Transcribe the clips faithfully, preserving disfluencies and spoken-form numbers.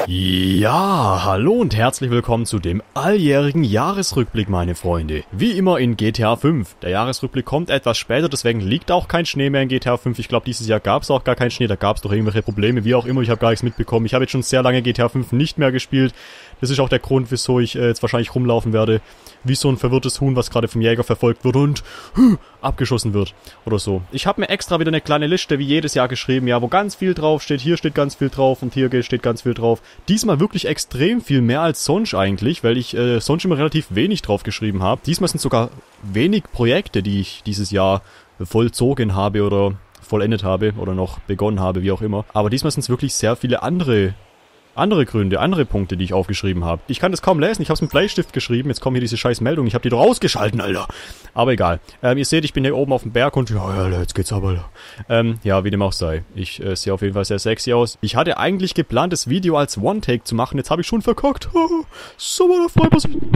Ja, hallo und herzlich willkommen zu dem alljährigen Jahresrückblick, meine Freunde. Wie immer in G T A fünf. Der Jahresrückblick kommt etwas später, deswegen liegt auch kein Schnee mehr in G T A fünf. Ich glaube, dieses Jahr gab es auch gar keinen Schnee, da gab es doch irgendwelche Probleme, wie auch immer, ich habe gar nichts mitbekommen. Ich habe jetzt schon sehr lange G T A fünf nicht mehr gespielt. Das ist auch der Grund, wieso ich äh, jetzt wahrscheinlich rumlaufen werde, wie so ein verwirrtes Huhn, was gerade vom Jäger verfolgt wird und huh, abgeschossen wird oder so. Ich habe mir extra wieder eine kleine Liste wie jedes Jahr geschrieben, ja, wo ganz viel drauf steht. Hier steht ganz viel drauf und hier steht ganz viel drauf. Diesmal wirklich extrem viel mehr als sonst eigentlich, weil ich äh, sonst immer relativ wenig drauf geschrieben habe. Diesmal sind sogar wenig Projekte, die ich dieses Jahr vollzogen habe oder vollendet habe oder noch begonnen habe, wie auch immer. Aber diesmal sind es wirklich sehr viele andere Andere Gründe, andere Punkte, die ich aufgeschrieben habe. Ich kann das kaum lesen, ich habe es mit Bleistift geschrieben, jetzt kommen hier diese scheiß Meldungen, ich habe die doch ausgeschalten, Alter. Aber egal. Ähm, ihr seht, ich bin hier oben auf dem Berg und ja, ja, jetzt geht's aber, Alter. Ähm, ja, wie dem auch sei. Ich äh, sehe auf jeden Fall sehr sexy aus. Ich hatte eigentlich geplant, das Video als One-Take zu machen, jetzt habe ich schon verkackt. So, da freut man sich.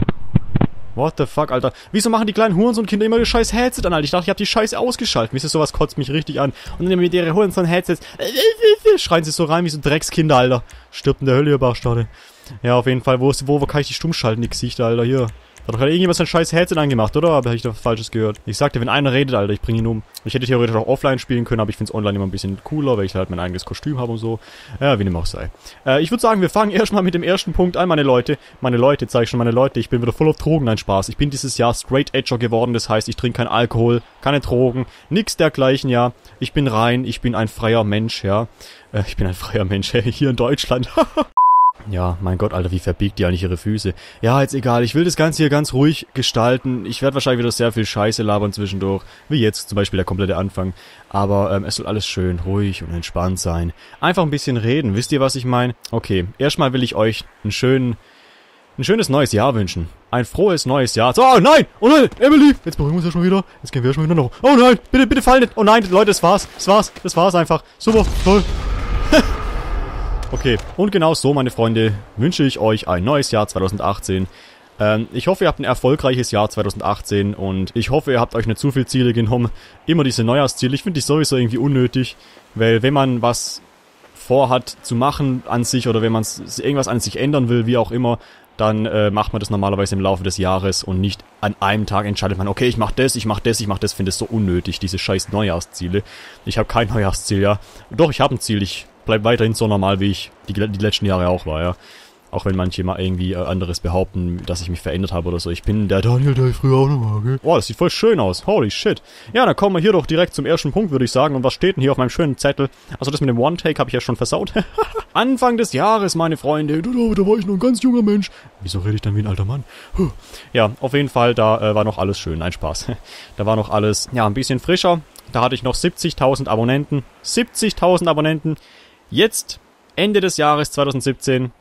What the fuck, Alter. Wieso machen die kleinen Hurensohn-Kinder immer das scheiß Headset an, Alter? Ich dachte, ich hab die Scheiße ausgeschaltet. Wisst ihr, sowas kotzt mich richtig an. Und dann mit ihre Hurensohn-Headsets schreien sie so rein wie so Dreckskinder, Alter. Stirbt in der Hölle, ihr Bastard. Ja, auf jeden Fall. Wo ist, wo, wo kann ich die stumm schalten, die Gesichter, Alter? Hier. Hat doch gerade irgendjemand sein scheiß Headset angemacht, oder? Aber habe ich da Falsches gehört. Ich sagte, wenn einer redet, Alter, ich bringe ihn um. Ich hätte theoretisch auch offline spielen können, aber ich finde es online immer ein bisschen cooler, weil ich halt mein eigenes Kostüm habe und so. Ja, wie dem auch sei. Äh, ich würde sagen, wir fangen erstmal mit dem ersten Punkt an, meine Leute. Meine Leute, zeig ich schon, meine Leute, ich bin wieder voll auf Drogen, nein, Spaß. Ich bin dieses Jahr Straight Edger geworden, das heißt, ich trinke kein Alkohol, keine Drogen, nix dergleichen, ja. Ich bin rein, ich bin ein freier Mensch, ja. Äh, ich bin ein freier Mensch, hier in Deutschland. Ja, mein Gott, Alter, wie verbiegt die eigentlich ihre Füße? Ja, jetzt egal, ich will das Ganze hier ganz ruhig gestalten. Ich werde wahrscheinlich wieder sehr viel Scheiße labern zwischendurch, wie jetzt zum Beispiel der komplette Anfang. Aber ähm, es soll alles schön ruhig und entspannt sein. Einfach ein bisschen reden, wisst ihr, was ich meine? Okay, erstmal will ich euch einen schönen, ein schönes neues Jahr wünschen. Ein frohes neues Jahr. So, oh nein! Oh nein! Emily! Jetzt beruhigen wir uns ja schon wieder. Jetzt gehen wir ja schon wieder noch. Oh nein! Bitte, bitte fall nicht! Oh nein, Leute, das war's. Das war's. Das war's einfach. Super, toll. Okay, und genau so, meine Freunde, wünsche ich euch ein neues Jahr zwanzig achtzehn. Ähm, ich hoffe, ihr habt ein erfolgreiches Jahr zwanzig achtzehn und ich hoffe, ihr habt euch nicht zu viele Ziele genommen. Immer diese Neujahrsziele, ich finde die sowieso irgendwie unnötig, weil wenn man was vorhat zu machen an sich oder wenn man irgendwas an sich ändern will, wie auch immer, dann äh, macht man das normalerweise im Laufe des Jahres und nicht an einem Tag entscheidet man, okay, ich mach das, ich mach das, ich mach das, finde es so unnötig, diese scheiß Neujahrsziele. Ich habe kein Neujahrsziel, ja. Doch, ich habe ein Ziel, ich bleib weiterhin so normal, wie ich die, die letzten Jahre auch war, ja. Auch wenn manche mal irgendwie äh, anderes behaupten, dass ich mich verändert habe oder so. Ich bin der Daniel, der ich früher auch noch war, okay? Oh, das sieht voll schön aus. Holy shit. Ja, dann kommen wir hier doch direkt zum ersten Punkt, würde ich sagen. Und was steht denn hier auf meinem schönen Zettel? Also das mit dem One-Take habe ich ja schon versaut. Anfang des Jahres, meine Freunde. Da, da war ich noch ein ganz junger Mensch. Wieso rede ich dann wie ein alter Mann? Huh. Ja, auf jeden Fall, da äh, war noch alles schön. Nein, Spaß. Da war noch alles, ja, ein bisschen frischer. Da hatte ich noch siebzigtausend Abonnenten. siebzigtausend Abonnenten. Jetzt, Ende des Jahres zwanzig siebzehn,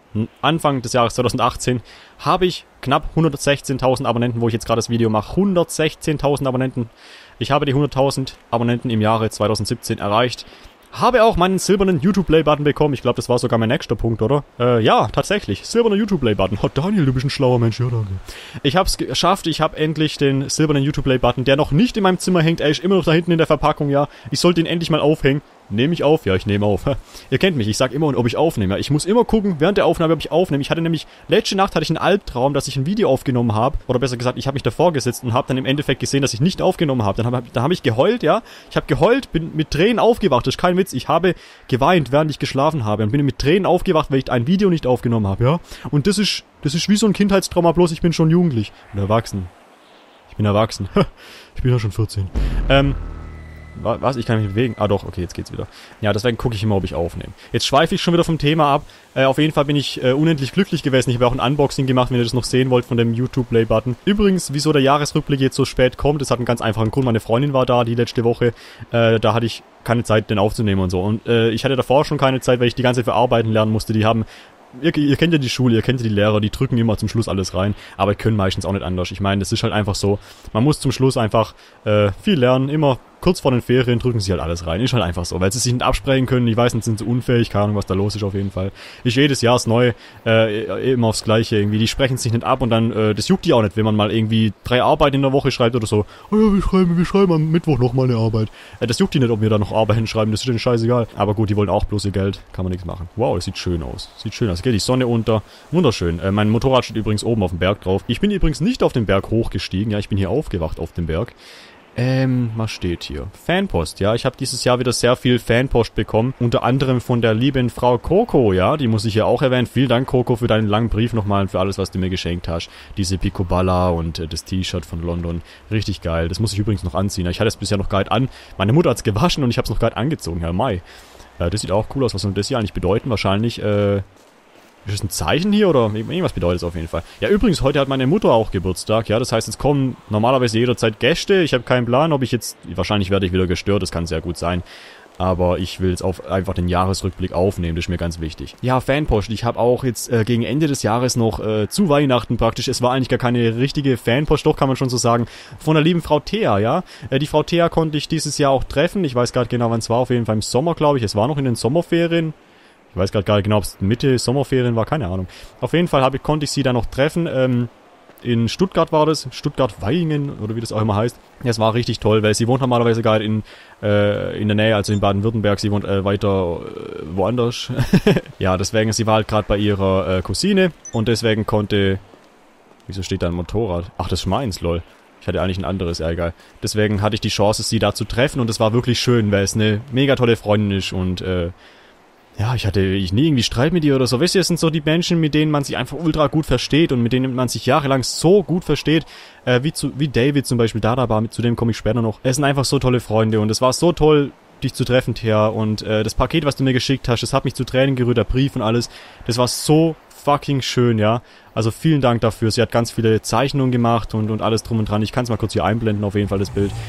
Anfang des Jahres zwanzig achtzehn, habe ich knapp hundertsechzehntausend Abonnenten, wo ich jetzt gerade das Video mache. hundertsechzehntausend Abonnenten. Ich habe die hunderttausend Abonnenten im Jahre zwanzig siebzehn erreicht. Habe auch meinen silbernen YouTube-Play-Button bekommen. Ich glaube, das war sogar mein nächster Punkt, oder? Äh, ja, tatsächlich. Silberner YouTube-Play-Button. Oh, Daniel, du bist ein schlauer Mensch. Ja, danke. Ich habe es geschafft. Ich habe endlich den silbernen YouTube-Play-Button, der noch nicht in meinem Zimmer hängt. Er ist immer noch da hinten in der Verpackung, ja. Ich sollte ihn endlich mal aufhängen. Nehme ich auf? Ja, ich nehme auf. Ihr kennt mich, ich sag immer, ob ich aufnehme. Ich muss immer gucken, während der Aufnahme, ob ich aufnehme. Ich hatte nämlich, letzte Nacht hatte ich einen Albtraum, dass ich ein Video aufgenommen habe. Oder besser gesagt, ich habe mich davor gesetzt und habe dann im Endeffekt gesehen, dass ich nicht aufgenommen habe. Dann habe da hab ich geheult, ja. Ich habe geheult, bin mit Tränen aufgewacht. Das ist kein Witz. Ich habe geweint, während ich geschlafen habe. Und bin mit Tränen aufgewacht, weil ich ein Video nicht aufgenommen habe, ja. Und das ist, das ist wie so ein Kindheitstrauma, bloß ich bin schon jugendlich. Und erwachsen. Ich bin erwachsen. Ich bin ja schon vierzehn. Ähm... Was? Ich kann mich bewegen? Ah doch, okay, jetzt geht's wieder. Ja, deswegen gucke ich immer, ob ich aufnehme. Jetzt schweife ich schon wieder vom Thema ab. Äh, auf jeden Fall bin ich äh, unendlich glücklich gewesen. Ich habe auch ein Unboxing gemacht, wenn ihr das noch sehen wollt, von dem YouTube-Play-Button. Übrigens, wieso der Jahresrückblick jetzt so spät kommt, das hat einen ganz einfachen Grund. Meine Freundin war da die letzte Woche. Äh, da hatte ich keine Zeit, den aufzunehmen und so. Und äh, ich hatte davor schon keine Zeit, weil ich die ganze Zeit für Arbeiten lernen musste. Die haben... Ihr, ihr kennt ja die Schule, ihr kennt ja die Lehrer, die drücken immer zum Schluss alles rein, aber können meistens auch nicht anders. Ich meine, das ist halt einfach so, man muss zum Schluss einfach äh, viel lernen, immer kurz vor den Ferien drücken sie halt alles rein. Ist halt einfach so, weil sie sich nicht absprechen können. Ich weiß nicht, sind sie unfähig, keine Ahnung, was da los ist auf jeden Fall. Ist jedes Jahr das Neue, äh, immer aufs Gleiche irgendwie. Die sprechen sich nicht ab und dann, äh, das juckt die auch nicht, wenn man mal irgendwie drei Arbeiten in der Woche schreibt oder so. Oh ja, wir schreiben, wir schreiben am Mittwoch nochmal eine Arbeit. Äh, das juckt die nicht, ob wir da noch Arbeiten schreiben, das ist denen scheißegal. Aber gut, die wollen auch bloß ihr Geld, kann man nichts machen. Wow, das sieht schön aus. Sieht schön aus. Geht die Sonne unter. Wunderschön. Äh, mein Motorrad steht übrigens oben auf dem Berg drauf. Ich bin übrigens nicht auf den Berg hochgestiegen, ja, ich bin hier aufgewacht auf dem Berg. Ähm, was steht hier? Fanpost, ja. Ich habe dieses Jahr wieder sehr viel Fanpost bekommen. Unter anderem von der lieben Frau Coco, ja. Die muss ich ja auch erwähnen. Vielen Dank, Coco, für deinen langen Brief nochmal und für alles, was du mir geschenkt hast. Diese Picoballa und äh, das T-Shirt von London. Richtig geil. Das muss ich übrigens noch anziehen. Ich hatte es bisher noch gar nicht an. Meine Mutter hat's gewaschen und ich habe es noch gar nicht angezogen, Herr Mai. Äh, das sieht auch cool aus. Was soll das hier eigentlich bedeuten? Wahrscheinlich, äh... Ist das ein Zeichen hier oder irgendwas bedeutet es auf jeden Fall? Ja, übrigens, heute hat meine Mutter auch Geburtstag, ja, das heißt, es kommen normalerweise jederzeit Gäste. Ich habe keinen Plan, ob ich jetzt, wahrscheinlich werde ich wieder gestört, das kann sehr gut sein. Aber ich will jetzt auf einfach den Jahresrückblick aufnehmen, das ist mir ganz wichtig. Ja, Fanpost, ich habe auch jetzt äh, gegen Ende des Jahres noch äh, zu Weihnachten praktisch, es war eigentlich gar keine richtige Fanpost, doch kann man schon so sagen, von der lieben Frau Thea, ja. Äh, die Frau Thea konnte ich dieses Jahr auch treffen, ich weiß gerade genau, wann es war, auf jeden Fall im Sommer, glaube ich, es war noch in den Sommerferien. Ich weiß gerade gar nicht genau, ob es Mitte Sommerferien war, keine Ahnung. Auf jeden Fall hab ich, konnte ich sie da noch treffen. Ähm, in Stuttgart war das, Stuttgart-Vaihingen oder wie das auch immer heißt. Ja, es war richtig toll, weil sie wohnt normalerweise gar in, äh, in der Nähe, also in Baden-Württemberg. Sie wohnt äh, weiter äh, woanders. Ja, deswegen, sie war halt gerade bei ihrer äh, Cousine und deswegen konnte... Wieso steht da ein Motorrad? Ach, das ist meins, lol. Ich hatte eigentlich ein anderes, ja, egal. Deswegen hatte ich die Chance, sie da zu treffen und es war wirklich schön, weil es eine mega tolle Freundin ist und... Äh, Ja, ich hatte ich nie irgendwie Streit mit ihr oder so. Wisst ihr, es sind so die Menschen, mit denen man sich einfach ultra gut versteht und mit denen man sich jahrelang so gut versteht, äh, wie zu, wie David zum Beispiel da da war, mit zu dem komme ich später noch. Es sind einfach so tolle Freunde und es war so toll, dich zu treffen, Thea. Und äh, das Paket, was du mir geschickt hast, das hat mich zu Tränen gerührt, der Brief und alles. Das war so fucking schön, ja. Also vielen Dank dafür. Sie hat ganz viele Zeichnungen gemacht und, und alles drum und dran. Ich kann es mal kurz hier einblenden, auf jeden Fall das Bild.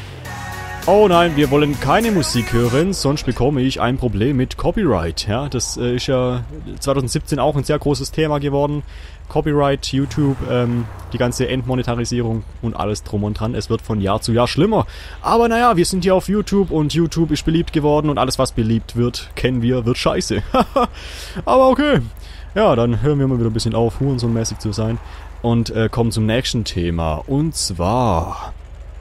Oh nein, wir wollen keine Musik hören, sonst bekomme ich ein Problem mit Copyright. Ja, das äh, ist ja zwanzig siebzehn auch ein sehr großes Thema geworden. Copyright, YouTube, ähm, die ganze Entmonetarisierung und alles drum und dran. Es wird von Jahr zu Jahr schlimmer. Aber naja, wir sind hier auf YouTube und YouTube ist beliebt geworden und alles, was beliebt wird, kennen wir, wird scheiße. Aber okay. Ja, dann hören wir mal wieder ein bisschen auf, hurensohnmäßig zu sein und äh, kommen zum nächsten Thema. Und zwar...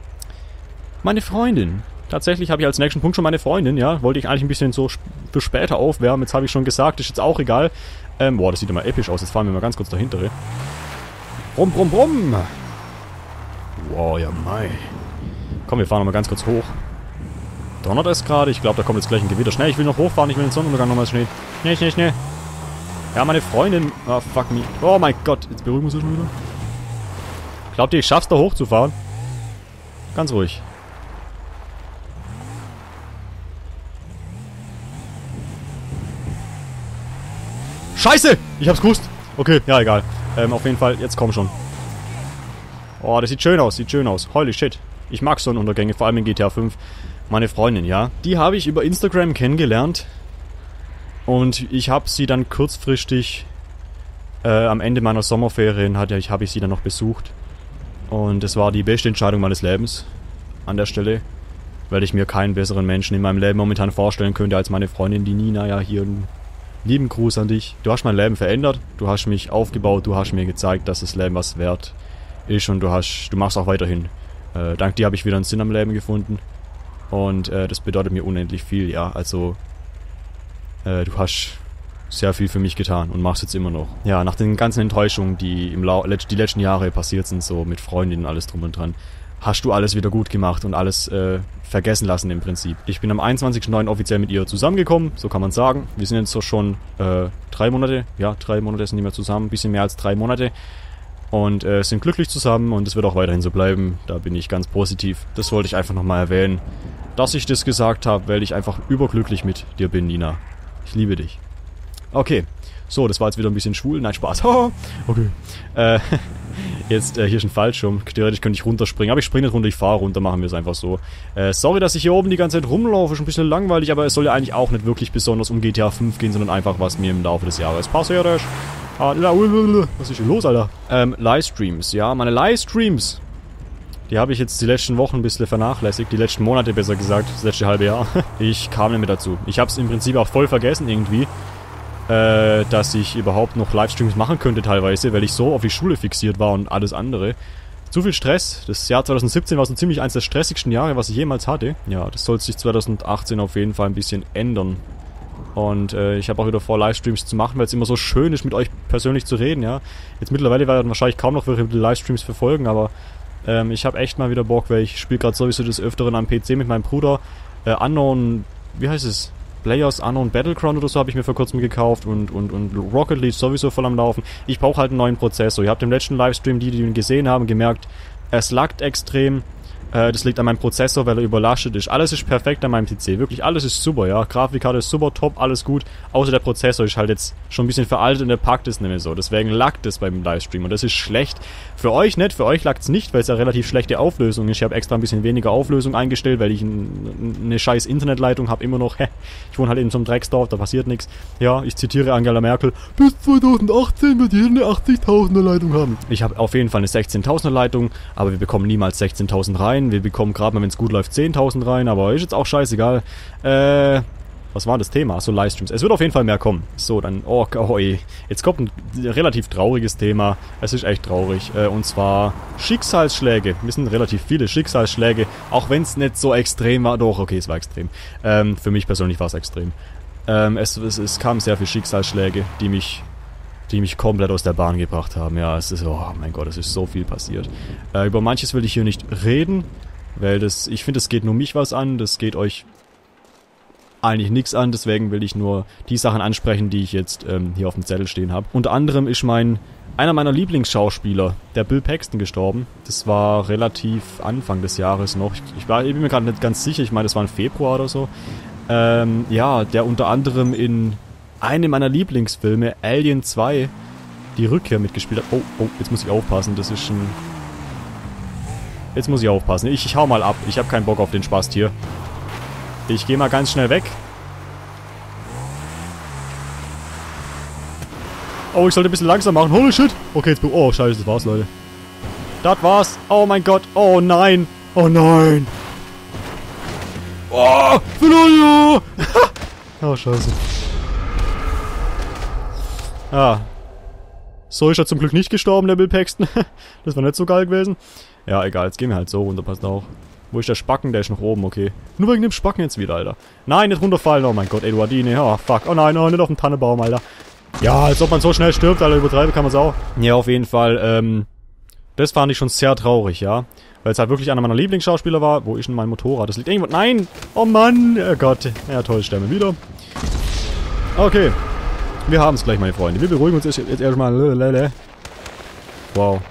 meine Freundin. Tatsächlich habe ich als nächsten Punkt schon meine Freundin, ja. Wollte ich eigentlich ein bisschen so für später aufwärmen. Jetzt habe ich schon gesagt, ist jetzt auch egal. Ähm, boah, das sieht immer episch aus. Jetzt fahren wir mal ganz kurz dahinter. Brumm, brumm, brumm. Wow, ja, mei. Komm, wir fahren nochmal ganz kurz hoch. Donnert es gerade? Ich glaube, da kommt jetzt gleich ein Gewitter. Schnell, ich will noch hochfahren. Ich will den Sonnenuntergang nochmal schnell. Schnell, schnell, schnell. Ja, meine Freundin. Ah, fuck me. Oh mein Gott. Jetzt beruhigen wir uns schon wieder. Glaubt ihr, ich schaff's da hochzufahren? Ganz ruhig. Scheiße! Ich hab's gewusst. Okay, ja, egal. Ähm, auf jeden Fall, jetzt komm schon. Oh, das sieht schön aus, sieht schön aus. Holy shit. Ich mag Sonnenuntergänge, vor allem in G T A fünf. Meine Freundin, ja. Die habe ich über Instagram kennengelernt. Und ich habe sie dann kurzfristig äh, am Ende meiner Sommerferien hatte ich, habe ich sie dann noch besucht. Und es war die beste Entscheidung meines Lebens. An der Stelle. Weil ich mir keinen besseren Menschen in meinem Leben momentan vorstellen könnte als meine Freundin, die Nina, ja, hier. Lieben Gruß an dich. Du hast mein Leben verändert. Du hast mich aufgebaut. Du hast mir gezeigt, dass das Leben was wert ist. Und du hast, du machst auch weiterhin. Äh, dank dir habe ich wieder einen Sinn am Leben gefunden. Und äh, das bedeutet mir unendlich viel, ja. Also, äh, du hast sehr viel für mich getan und machst jetzt immer noch. Ja, nach den ganzen Enttäuschungen, die im Lau die letzten Jahre passiert sind, so mit Freundinnen und alles drum und dran, hast du alles wieder gut gemacht und alles äh, vergessen lassen im Prinzip. Ich bin am einundzwanzigsten neunten offiziell mit ihr zusammengekommen, so kann man sagen. Wir sind jetzt so schon äh, drei Monate, ja, drei Monate sind wir zusammen, ein bisschen mehr als drei Monate. Und äh, sind glücklich zusammen und es wird auch weiterhin so bleiben. Da bin ich ganz positiv. Das wollte ich einfach nochmal erwähnen, dass ich das gesagt habe, weil ich einfach überglücklich mit dir bin, Nina. Ich liebe dich. Okay, so, das war jetzt wieder ein bisschen schwul. Nein, Spaß. Okay. Äh, jetzt, äh, hier ist ein Fallschirm. Theoretisch könnte ich runterspringen, aber ich springe nicht runter, ich fahre runter, machen wir es einfach so. Äh, sorry, dass ich hier oben die ganze Zeit rumlaufe, ist ein bisschen langweilig, aber es soll ja eigentlich auch nicht wirklich besonders um G T A fünf gehen, sondern einfach, was mir im Laufe des Jahres passiert ist. Was ist hier los, Alter? Ähm, Livestreams, ja, meine Livestreams. Die habe ich jetzt die letzten Wochen ein bisschen vernachlässigt. Die letzten Monate besser gesagt. Das letzte halbe Jahr. Ich kam nicht mehr dazu. Ich habe es im Prinzip auch voll vergessen irgendwie. Äh, dass ich überhaupt noch Livestreams machen könnte teilweise. Weil ich so auf die Schule fixiert war und alles andere. Zu viel Stress. Das Jahr zwanzig siebzehn war so ziemlich eines der stressigsten Jahre, was ich jemals hatte. Ja, das soll sich zwanzig achtzehn auf jeden Fall ein bisschen ändern. Und äh, ich habe auch wieder vor, Livestreams zu machen, weil es immer so schön ist, mit euch persönlich zu reden, ja. Jetzt mittlerweile werden wahrscheinlich kaum noch welche Livestreams verfolgen, aber ähm, ich habe echt mal wieder Bock, weil ich spiele gerade sowieso des Öfteren am P C mit meinem Bruder. Äh, Unknown, wie heißt es? Players Unknown Battleground oder so habe ich mir vor kurzem gekauft und, und, und Rocket League sowieso voll am Laufen. Ich brauche halt einen neuen Prozessor. Ihr habt im letzten Livestream, die, die ihn gesehen haben, gemerkt, es laggt extrem. Äh, das liegt an meinem Prozessor, weil er überlastet ist. Alles ist perfekt an meinem P C. Wirklich, alles ist super, ja. Grafikkarte ist super, top, alles gut. Außer der Prozessor ist halt jetzt schon ein bisschen veraltet und der packt es nicht mehr so. Deswegen laggt es beim Livestream und das ist schlecht. Für euch nicht, für euch laggt es nicht, weil es ja relativ schlechte Auflösung ist. Ich habe extra ein bisschen weniger Auflösung eingestellt, weil ich ein, eine scheiß Internetleitung habe immer noch. Ich wohne halt in so einem Drecksdorf, da passiert nichts. Ja, ich zitiere Angela Merkel. Bis zwanzig achtzehn wird jeder eine achtzigtausender Leitung haben. Ich habe auf jeden Fall eine sechzehntausender Leitung, aber wir bekommen niemals sechzehntausend rein. Wir bekommen gerade mal, wenn es gut läuft, zehntausend rein, aber ist jetzt auch scheißegal. Äh, was war das Thema? So Livestreams. Es wird auf jeden Fall mehr kommen. So, dann, oh, oh ey. Jetzt kommt ein relativ trauriges Thema. Es ist echt traurig. Äh, und zwar Schicksalsschläge. Wir sind relativ viele Schicksalsschläge, auch wenn es nicht so extrem war. Doch, okay, es war extrem. Ähm, für mich persönlich war es extrem. Ähm, es, es, es kamen sehr viele Schicksalsschläge, die mich... die mich komplett aus der Bahn gebracht haben. Ja, es ist, oh mein Gott, es ist so viel passiert. Äh, über manches will ich hier nicht reden, weil das, ich finde, es geht nur mich was an, das geht euch eigentlich nichts an, deswegen will ich nur die Sachen ansprechen, die ich jetzt ähm, hier auf dem Zettel stehen habe. Unter anderem ist mein, einer meiner Lieblingsschauspieler, der Bill Paxton, gestorben. Das war relativ Anfang des Jahres noch. Ich, ich, war, ich bin mir gerade nicht ganz sicher, ich meine, das war im Februar oder so. Ähm, ja, der unter anderem in eine meiner Lieblingsfilme, Alien zwei, die Rückkehr mitgespielt hat. Oh, oh, jetzt muss ich aufpassen, das ist ein... Jetzt muss ich aufpassen. Ich, ich hau mal ab, ich habe keinen Bock auf den Spaß hier. Ich gehe mal ganz schnell weg. Oh, ich sollte ein bisschen langsam machen. Holy shit! Okay, jetzt... Oh, scheiße, das war's, Leute. Das war's. Oh mein Gott. Oh nein. Oh nein. Oh, Fernando! Oh, scheiße. Ah. So ist er zum Glück nicht gestorben, der Bill Paxton. Das war nicht so geil gewesen. Ja, egal, jetzt gehen wir halt so runter, passt auch. Wo ist der Spacken? Der ist noch oben, okay. Nur wegen dem Spacken jetzt wieder, Alter. Nein, nicht runterfallen. Oh mein Gott, Eduardine. Oh, fuck. Oh nein, oh, nicht auf dem Tannenbaum, Alter. Ja, als ob man so schnell stirbt, Alter. Übertreiben kann man es auch. Ja, auf jeden Fall, ähm... das fand ich schon sehr traurig, ja. Weil es halt wirklich einer meiner Lieblingsschauspieler war. Wo ist denn mein Motorrad? Das liegt irgendwo... Nein! Oh Mann! Oh Gott. Ja, toll, sterben wir wieder. Okay. Wir haben es gleich, meine Freunde. Wir beruhigen uns jetzt, jetzt erstmal. Wow.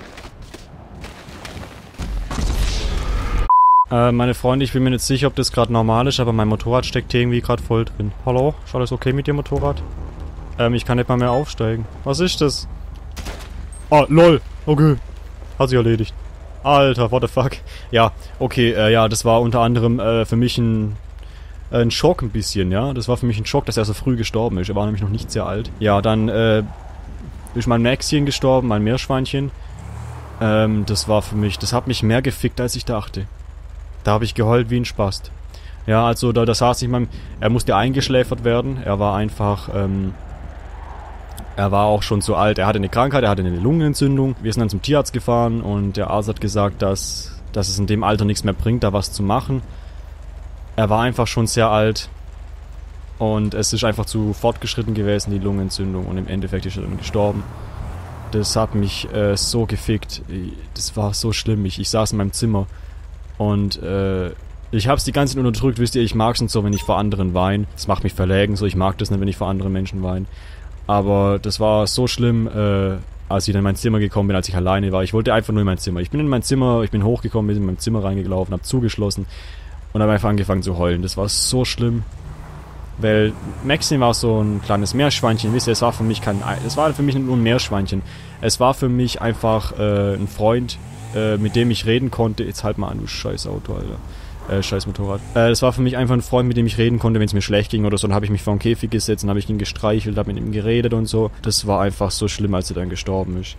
Äh, meine Freunde, ich bin mir nicht sicher, ob das gerade normal ist, aber mein Motorrad steckt hier irgendwie gerade voll drin. Hallo? Ist alles okay mit dem Motorrad? Ähm, ich kann nicht mal mehr aufsteigen. Was ist das? Ah, lol. Okay. Hat sich erledigt. Alter, what the fuck. Ja, okay, äh, ja, das war unter anderem äh, für mich ein... ein Schock ein bisschen, ja. Das war für mich ein Schock, dass er so früh gestorben ist. Er war nämlich noch nicht sehr alt. Ja, dann äh, ist mein Maxchen gestorben, mein Meerschweinchen. Ähm, das war für mich, das hat mich mehr gefickt, als ich dachte. Da habe ich geheult wie ein Spast. Ja, also da, da saß ich mal, er musste eingeschläfert werden. Er war einfach, ähm, er war auch schon so alt. Er hatte eine Krankheit, er hatte eine Lungenentzündung. Wir sind dann zum Tierarzt gefahren und der Arzt hat gesagt, dass, dass es in dem Alter nichts mehr bringt, da was zu machen. Er war einfach schon sehr alt und es ist einfach zu fortgeschritten gewesen, die Lungenentzündung, und im Endeffekt ist er dann gestorben. Das hat mich äh, so gefickt. Das war so schlimm. Ich, ich saß in meinem Zimmer und äh, ich hab's die ganze Zeit unterdrückt. Wisst ihr, ich mag's nicht so, wenn ich vor anderen weine. Das macht mich verlegen, so. Ich mag das nicht, wenn ich vor anderen Menschen weine. Aber das war so schlimm, äh, als ich dann in mein Zimmer gekommen bin, als ich alleine war. Ich wollte einfach nur in mein Zimmer. Ich bin in mein Zimmer, ich bin hochgekommen, bin in mein Zimmer reingelaufen, hab zugeschlossen und habe einfach angefangen zu heulen. Das war so schlimm. Weil Maxim war so ein kleines Meerschweinchen, wisst ihr, es war für mich kein, es war für mich nur ein Meerschweinchen. Es war für mich einfach äh, ein Freund, äh, mit dem ich reden konnte. Jetzt halt mal an, du scheiß Auto, Alter. Äh, scheiß Motorrad. Äh, es war für mich einfach ein Freund, mit dem ich reden konnte, wenn es mir schlecht ging oder so. Dann habe ich mich vor den Käfig gesetzt und habe ich ihn gestreichelt, habe mit ihm geredet und so. Das war einfach so schlimm, als er dann gestorben ist.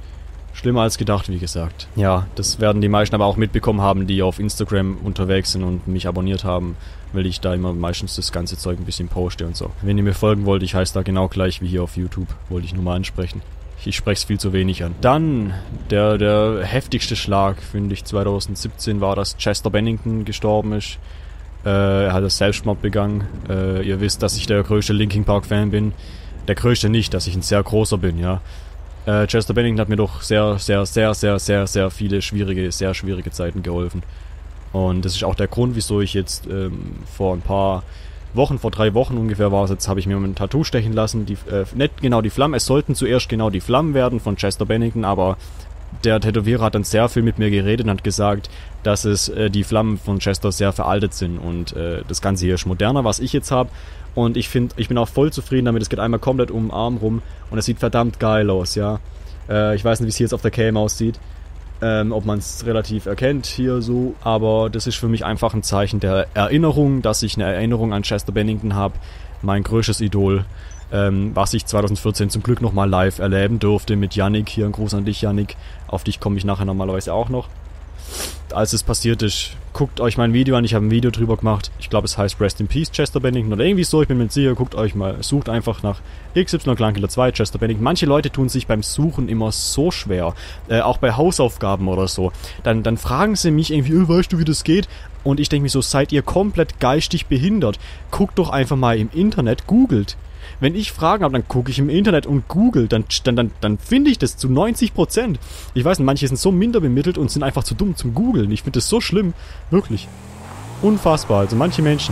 Schlimmer als gedacht, wie gesagt. Ja, das werden die meisten aber auch mitbekommen haben, die auf Instagram unterwegs sind und mich abonniert haben, weil ich da immer meistens das ganze Zeug ein bisschen poste und so. Wenn ihr mir folgen wollt, ich heiße da genau gleich wie hier auf YouTube, wollte ich nur mal ansprechen. Ich spreche es viel zu wenig an. Dann, der, der heftigste Schlag, finde ich, zwanzig siebzehn war, dass Chester Bennington gestorben ist. Äh, er hat das Selbstmord begangen. Äh, ihr wisst, dass ich der größte Linkin Park Fan bin. Der größte nicht, dass ich ein sehr großer bin, ja. Äh, Chester Bennington hat mir doch sehr, sehr, sehr, sehr, sehr, sehr viele schwierige, sehr schwierige Zeiten geholfen. Und das ist auch der Grund, wieso ich jetzt ähm, vor ein paar Wochen, vor drei Wochen ungefähr war es, jetzt habe ich mir ein Tattoo stechen lassen. Die, äh, nicht genau die Flammen, es sollten zuerst genau die Flammen werden von Chester Bennington, aber der Tätowierer hat dann sehr viel mit mir geredet und hat gesagt, dass es äh, die Flammen von Chester sehr veraltet sind und äh, das Ganze hier ist moderner, was ich jetzt habe. Und ich finde, ich bin auch voll zufrieden damit, es geht einmal komplett um den Arm rum und es sieht verdammt geil aus, ja. Äh, ich weiß nicht, wie es hier jetzt auf der Cam aussieht, ähm, ob man es relativ erkennt hier so, aber das ist für mich einfach ein Zeichen der Erinnerung, dass ich eine Erinnerung an Chester Bennington habe, mein größtes Idol, ähm, was ich zwanzig vierzehn zum Glück nochmal live erleben durfte mit Yannick. Hier ein Gruß an dich, Yannick, auf dich komme ich nachher normalerweise auch noch. Als es passiert ist, guckt euch mein Video an, ich habe ein Video drüber gemacht, ich glaube es heißt Rest in Peace Chester Bennington oder irgendwie so, ich bin mir nicht sicher, guckt euch mal, sucht einfach nach X Y Clankiller zwei Chester Bennington. Manche Leute tun sich beim Suchen immer so schwer, äh, auch bei Hausaufgaben oder so, dann, dann fragen sie mich irgendwie, äh, weißt du wie das geht? Und ich denke mir so, seid ihr komplett geistig behindert? Guckt doch einfach mal im Internet, googelt. Wenn ich Fragen habe, dann gucke ich im Internet und google, dann, dann, dann, dann finde ich das zu neunzig Prozent. Ich weiß nicht, manche sind so minder bemittelt und sind einfach zu dumm zum Googeln. Ich finde das so schlimm. Wirklich. Unfassbar. Also manche Menschen.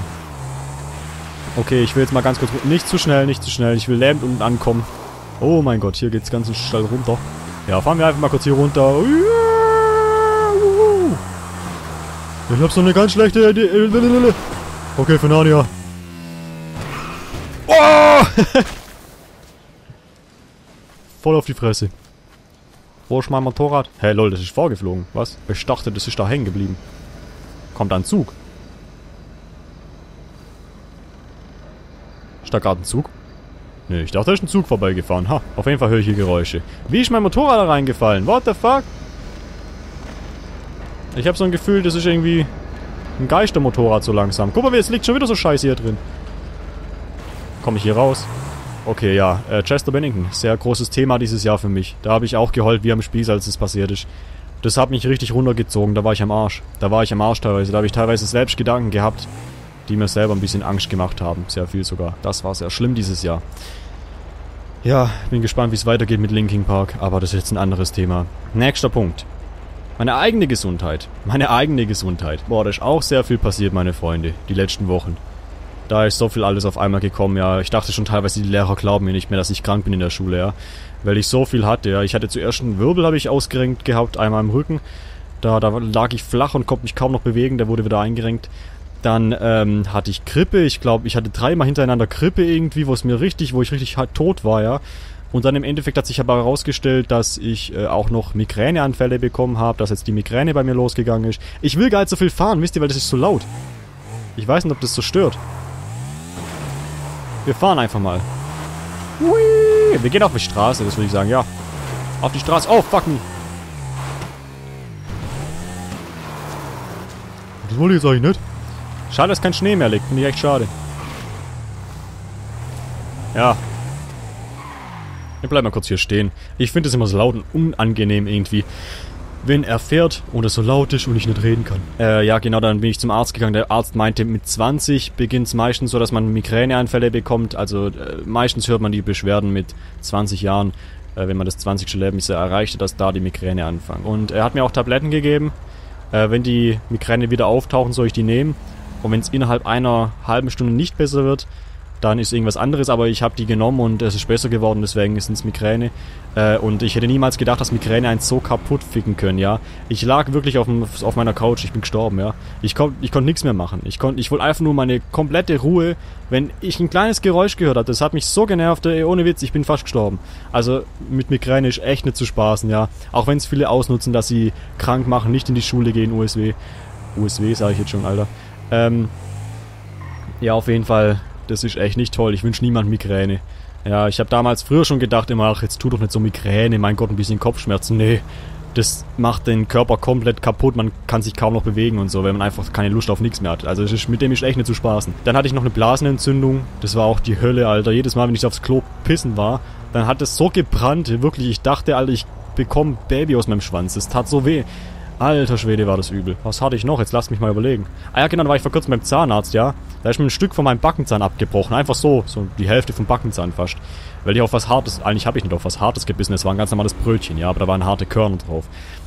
Okay, ich will jetzt mal ganz kurz... Nicht zu schnell, nicht zu schnell. Ich will lähmend unten ankommen. Oh mein Gott, hier geht's ganz schnell runter. Ja, fahren wir einfach mal kurz hier runter. Ich hab so eine ganz schlechte Idee. Okay, für Narnia. Oh! Voll auf die Fresse. Wo ist mein Motorrad? Hey lol, das ist vorgeflogen. Was? Ich dachte, das ist da hängen geblieben. Kommt da ein Zug? Ist da gerade ein Zug? Nee, ich dachte, da ist ein Zug vorbeigefahren. Ha, auf jeden Fall höre ich hier Geräusche. Wie ist mein Motorrad da reingefallen? What the fuck? Ich habe so ein Gefühl, das ist irgendwie ein Geistermotorrad so langsam. Guck mal, es liegt schon wieder so scheiße hier drin. Komme ich hier raus? Okay, ja. Äh, Chester Bennington. Sehr großes Thema dieses Jahr für mich. Da habe ich auch geheult wie am Spieß, als es passiert ist. Das hat mich richtig runtergezogen. Da war ich am Arsch. Da war ich am Arsch teilweise. Da habe ich teilweise selbst Gedanken gehabt, die mir selber ein bisschen Angst gemacht haben. Sehr viel sogar. Das war sehr schlimm dieses Jahr. Ja, bin gespannt, wie es weitergeht mit Linkin Park. Aber das ist jetzt ein anderes Thema. Nächster Punkt. Meine eigene Gesundheit. Meine eigene Gesundheit. Boah, da ist auch sehr viel passiert, meine Freunde. Die letzten Wochen. Da ist so viel alles auf einmal gekommen, ja. Ich dachte schon teilweise, die Lehrer glauben mir nicht mehr, dass ich krank bin in der Schule, ja. Weil ich so viel hatte, ja. Ich hatte zuerst einen Wirbel, habe ich ausgerenkt gehabt, einmal im Rücken. Da, da lag ich flach und konnte mich kaum noch bewegen, der wurde wieder eingerenkt. Dann ähm, hatte ich Grippe, ich glaube, ich hatte dreimal hintereinander Grippe irgendwie, wo es mir richtig, wo ich richtig halt tot war, ja. Und dann im Endeffekt hat sich aber herausgestellt, dass ich äh, auch noch Migräneanfälle bekommen habe, dass jetzt die Migräne bei mir losgegangen ist. Ich will gar nicht so viel fahren, wisst ihr, weil das ist so laut. Ich weiß nicht, ob das so stört. Wir fahren einfach mal. Hui. Wir gehen auf die Straße, das würde ich sagen, ja. Auf die Straße. Oh, fuck me. Das wollte ich jetzt eigentlich nicht. Schade, dass kein Schnee mehr liegt. Finde ich echt schade. Ja. Ich bleib mal kurz hier stehen. Ich finde es immer so laut und unangenehm irgendwie, wenn er fährt und es so laut ist und ich nicht reden kann. Äh, ja genau, dann bin ich zum Arzt gegangen. Der Arzt meinte, mit zwanzig beginnt es meistens so, dass man Migräneanfälle bekommt. Also äh, meistens hört man die Beschwerden mit zwanzig Jahren, äh, wenn man das zwanzigste Lebensjahr erreicht, dass da die Migräne anfangen. Und er hat mir auch Tabletten gegeben. Äh, wenn die Migräne wieder auftauchen, soll ich die nehmen. Und wenn es innerhalb einer halben Stunde nicht besser wird, dann ist irgendwas anderes, aber ich habe die genommen und es ist besser geworden, deswegen sind es Migräne. Äh, und ich hätte niemals gedacht, dass Migräne einen so kaputt ficken können, ja. Ich lag wirklich auf, dem, auf meiner Couch, ich bin gestorben, ja. Ich, kon, ich konnte nichts mehr machen. Ich, kon, ich wollte einfach nur meine komplette Ruhe. Wenn ich ein kleines Geräusch gehört habe, das hat mich so genervt, ey, ohne Witz, ich bin fast gestorben. Also mit Migräne ist echt nicht zu spaßen, ja. Auch wenn es viele ausnutzen, dass sie krank machen, nicht in die Schule gehen, U S W. U S W sage ich jetzt schon, Alter. Ähm, ja, auf jeden Fall... Das ist echt nicht toll. Ich wünsche niemand Migräne. Ja, ich habe damals früher schon gedacht immer, ach, jetzt tu doch nicht so Migräne, mein Gott, ein bisschen Kopfschmerzen. Nee, das macht den Körper komplett kaputt, man kann sich kaum noch bewegen und so, wenn man einfach keine Lust auf nichts mehr hat. Also das ist, mit dem ist echt nicht zu spaßen. Dann hatte ich noch eine Blasenentzündung, das war auch die Hölle, Alter. Jedes Mal, wenn ich aufs Klo pissen war, dann hat es so gebrannt, wirklich, ich dachte, Alter, ich bekomme Baby aus meinem Schwanz. Es tat so weh. Alter Schwede, war das übel. Was hatte ich noch? Jetzt lasst mich mal überlegen. Ah ja, genau, da war ich vor kurzem beim Zahnarzt, ja. Da ist mir ein Stück von meinem Backenzahn abgebrochen. Einfach so, so die Hälfte vom Backenzahn fast. Weil ich auf was Hartes, eigentlich habe ich nicht auf was Hartes gebissen, es war ein ganz normales Brötchen, ja, aber da waren harte Körner drauf.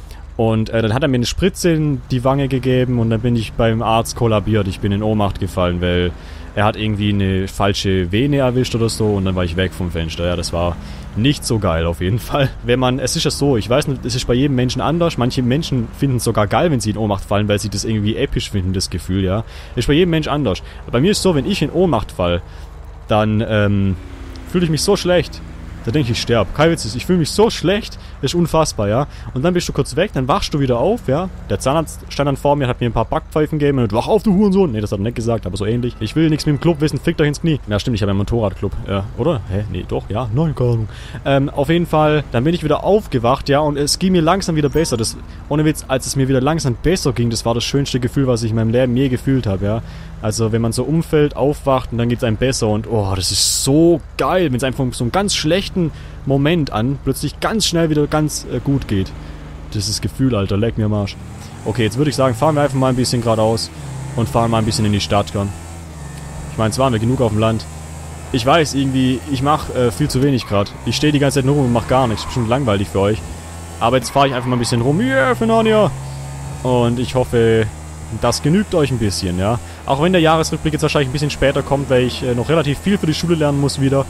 Und äh, dann hat er mir eine Spritze in die Wange gegeben und dann bin ich beim Arzt kollabiert. Ich bin in Ohnmacht gefallen, weil er hat irgendwie eine falsche Vene erwischt oder so und dann war ich weg vom Fenster. Ja, das war nicht so geil auf jeden Fall. Wenn man, es ist ja so, ich weiß nicht, es ist bei jedem Menschen anders. Manche Menschen finden es sogar geil, wenn sie in Ohnmacht fallen, weil sie das irgendwie episch finden, das Gefühl, ja. Ist bei jedem Mensch anders. Bei mir ist es so, wenn ich in Ohnmacht falle, dann ähm, fühle ich mich so schlecht. Da denke ich, ich sterbe. Kein Witz, ich fühle mich so schlecht, das ist unfassbar, ja. Und dann bist du kurz weg, dann wachst du wieder auf, ja. Der Zahnarzt stand dann vor mir, hat mir ein paar Backpfeifen gegeben und wach auf, du Hurensohn. Ne, das hat er nicht gesagt, aber so ähnlich. Ich will nichts mit dem Club wissen, fickt euch ins Knie. Ja, stimmt, ich habe ja einen Motorradclub, ja, oder? Hä? Nee, doch, ja, nein, keine Ahnung. Ähm, auf jeden Fall, dann bin ich wieder aufgewacht, ja, und es ging mir langsam wieder besser. Das, ohne Witz, als es mir wieder langsam besser ging, das war das schönste Gefühl, was ich in meinem Leben je gefühlt habe, ja. Also, wenn man so umfällt, aufwacht und dann geht's einem besser und, oh, das ist so geil, wenn es einfach so einen ganz schlechten Moment an, plötzlich ganz schnell wieder ganz äh, gut geht. Das ist das Gefühl, Alter, leck mir am Arsch. Okay, jetzt würde ich sagen, fahren wir einfach mal ein bisschen geradeaus und fahren mal ein bisschen in die Stadt, komm. Ich meine, jetzt waren wir genug auf dem Land. Ich weiß, irgendwie, ich mache äh, viel zu wenig gerade. Ich stehe die ganze Zeit nur rum und mache gar nichts. Bestimmt langweilig für euch. Aber jetzt fahre ich einfach mal ein bisschen rum. Yeah, Fernania! Und ich hoffe, das genügt euch ein bisschen, ja. Auch wenn der Jahresrückblick jetzt wahrscheinlich ein bisschen später kommt, weil ich äh, noch relativ viel für die Schule lernen muss wieder.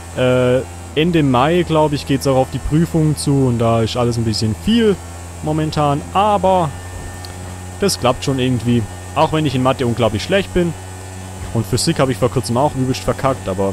Äh, Ende Mai, glaube ich, geht es auch auf die Prüfungen zu und da ist alles ein bisschen viel momentan, aber das klappt schon irgendwie. Auch wenn ich in Mathe unglaublich schlecht bin und Physik habe ich vor kurzem auch übelst verkackt, aber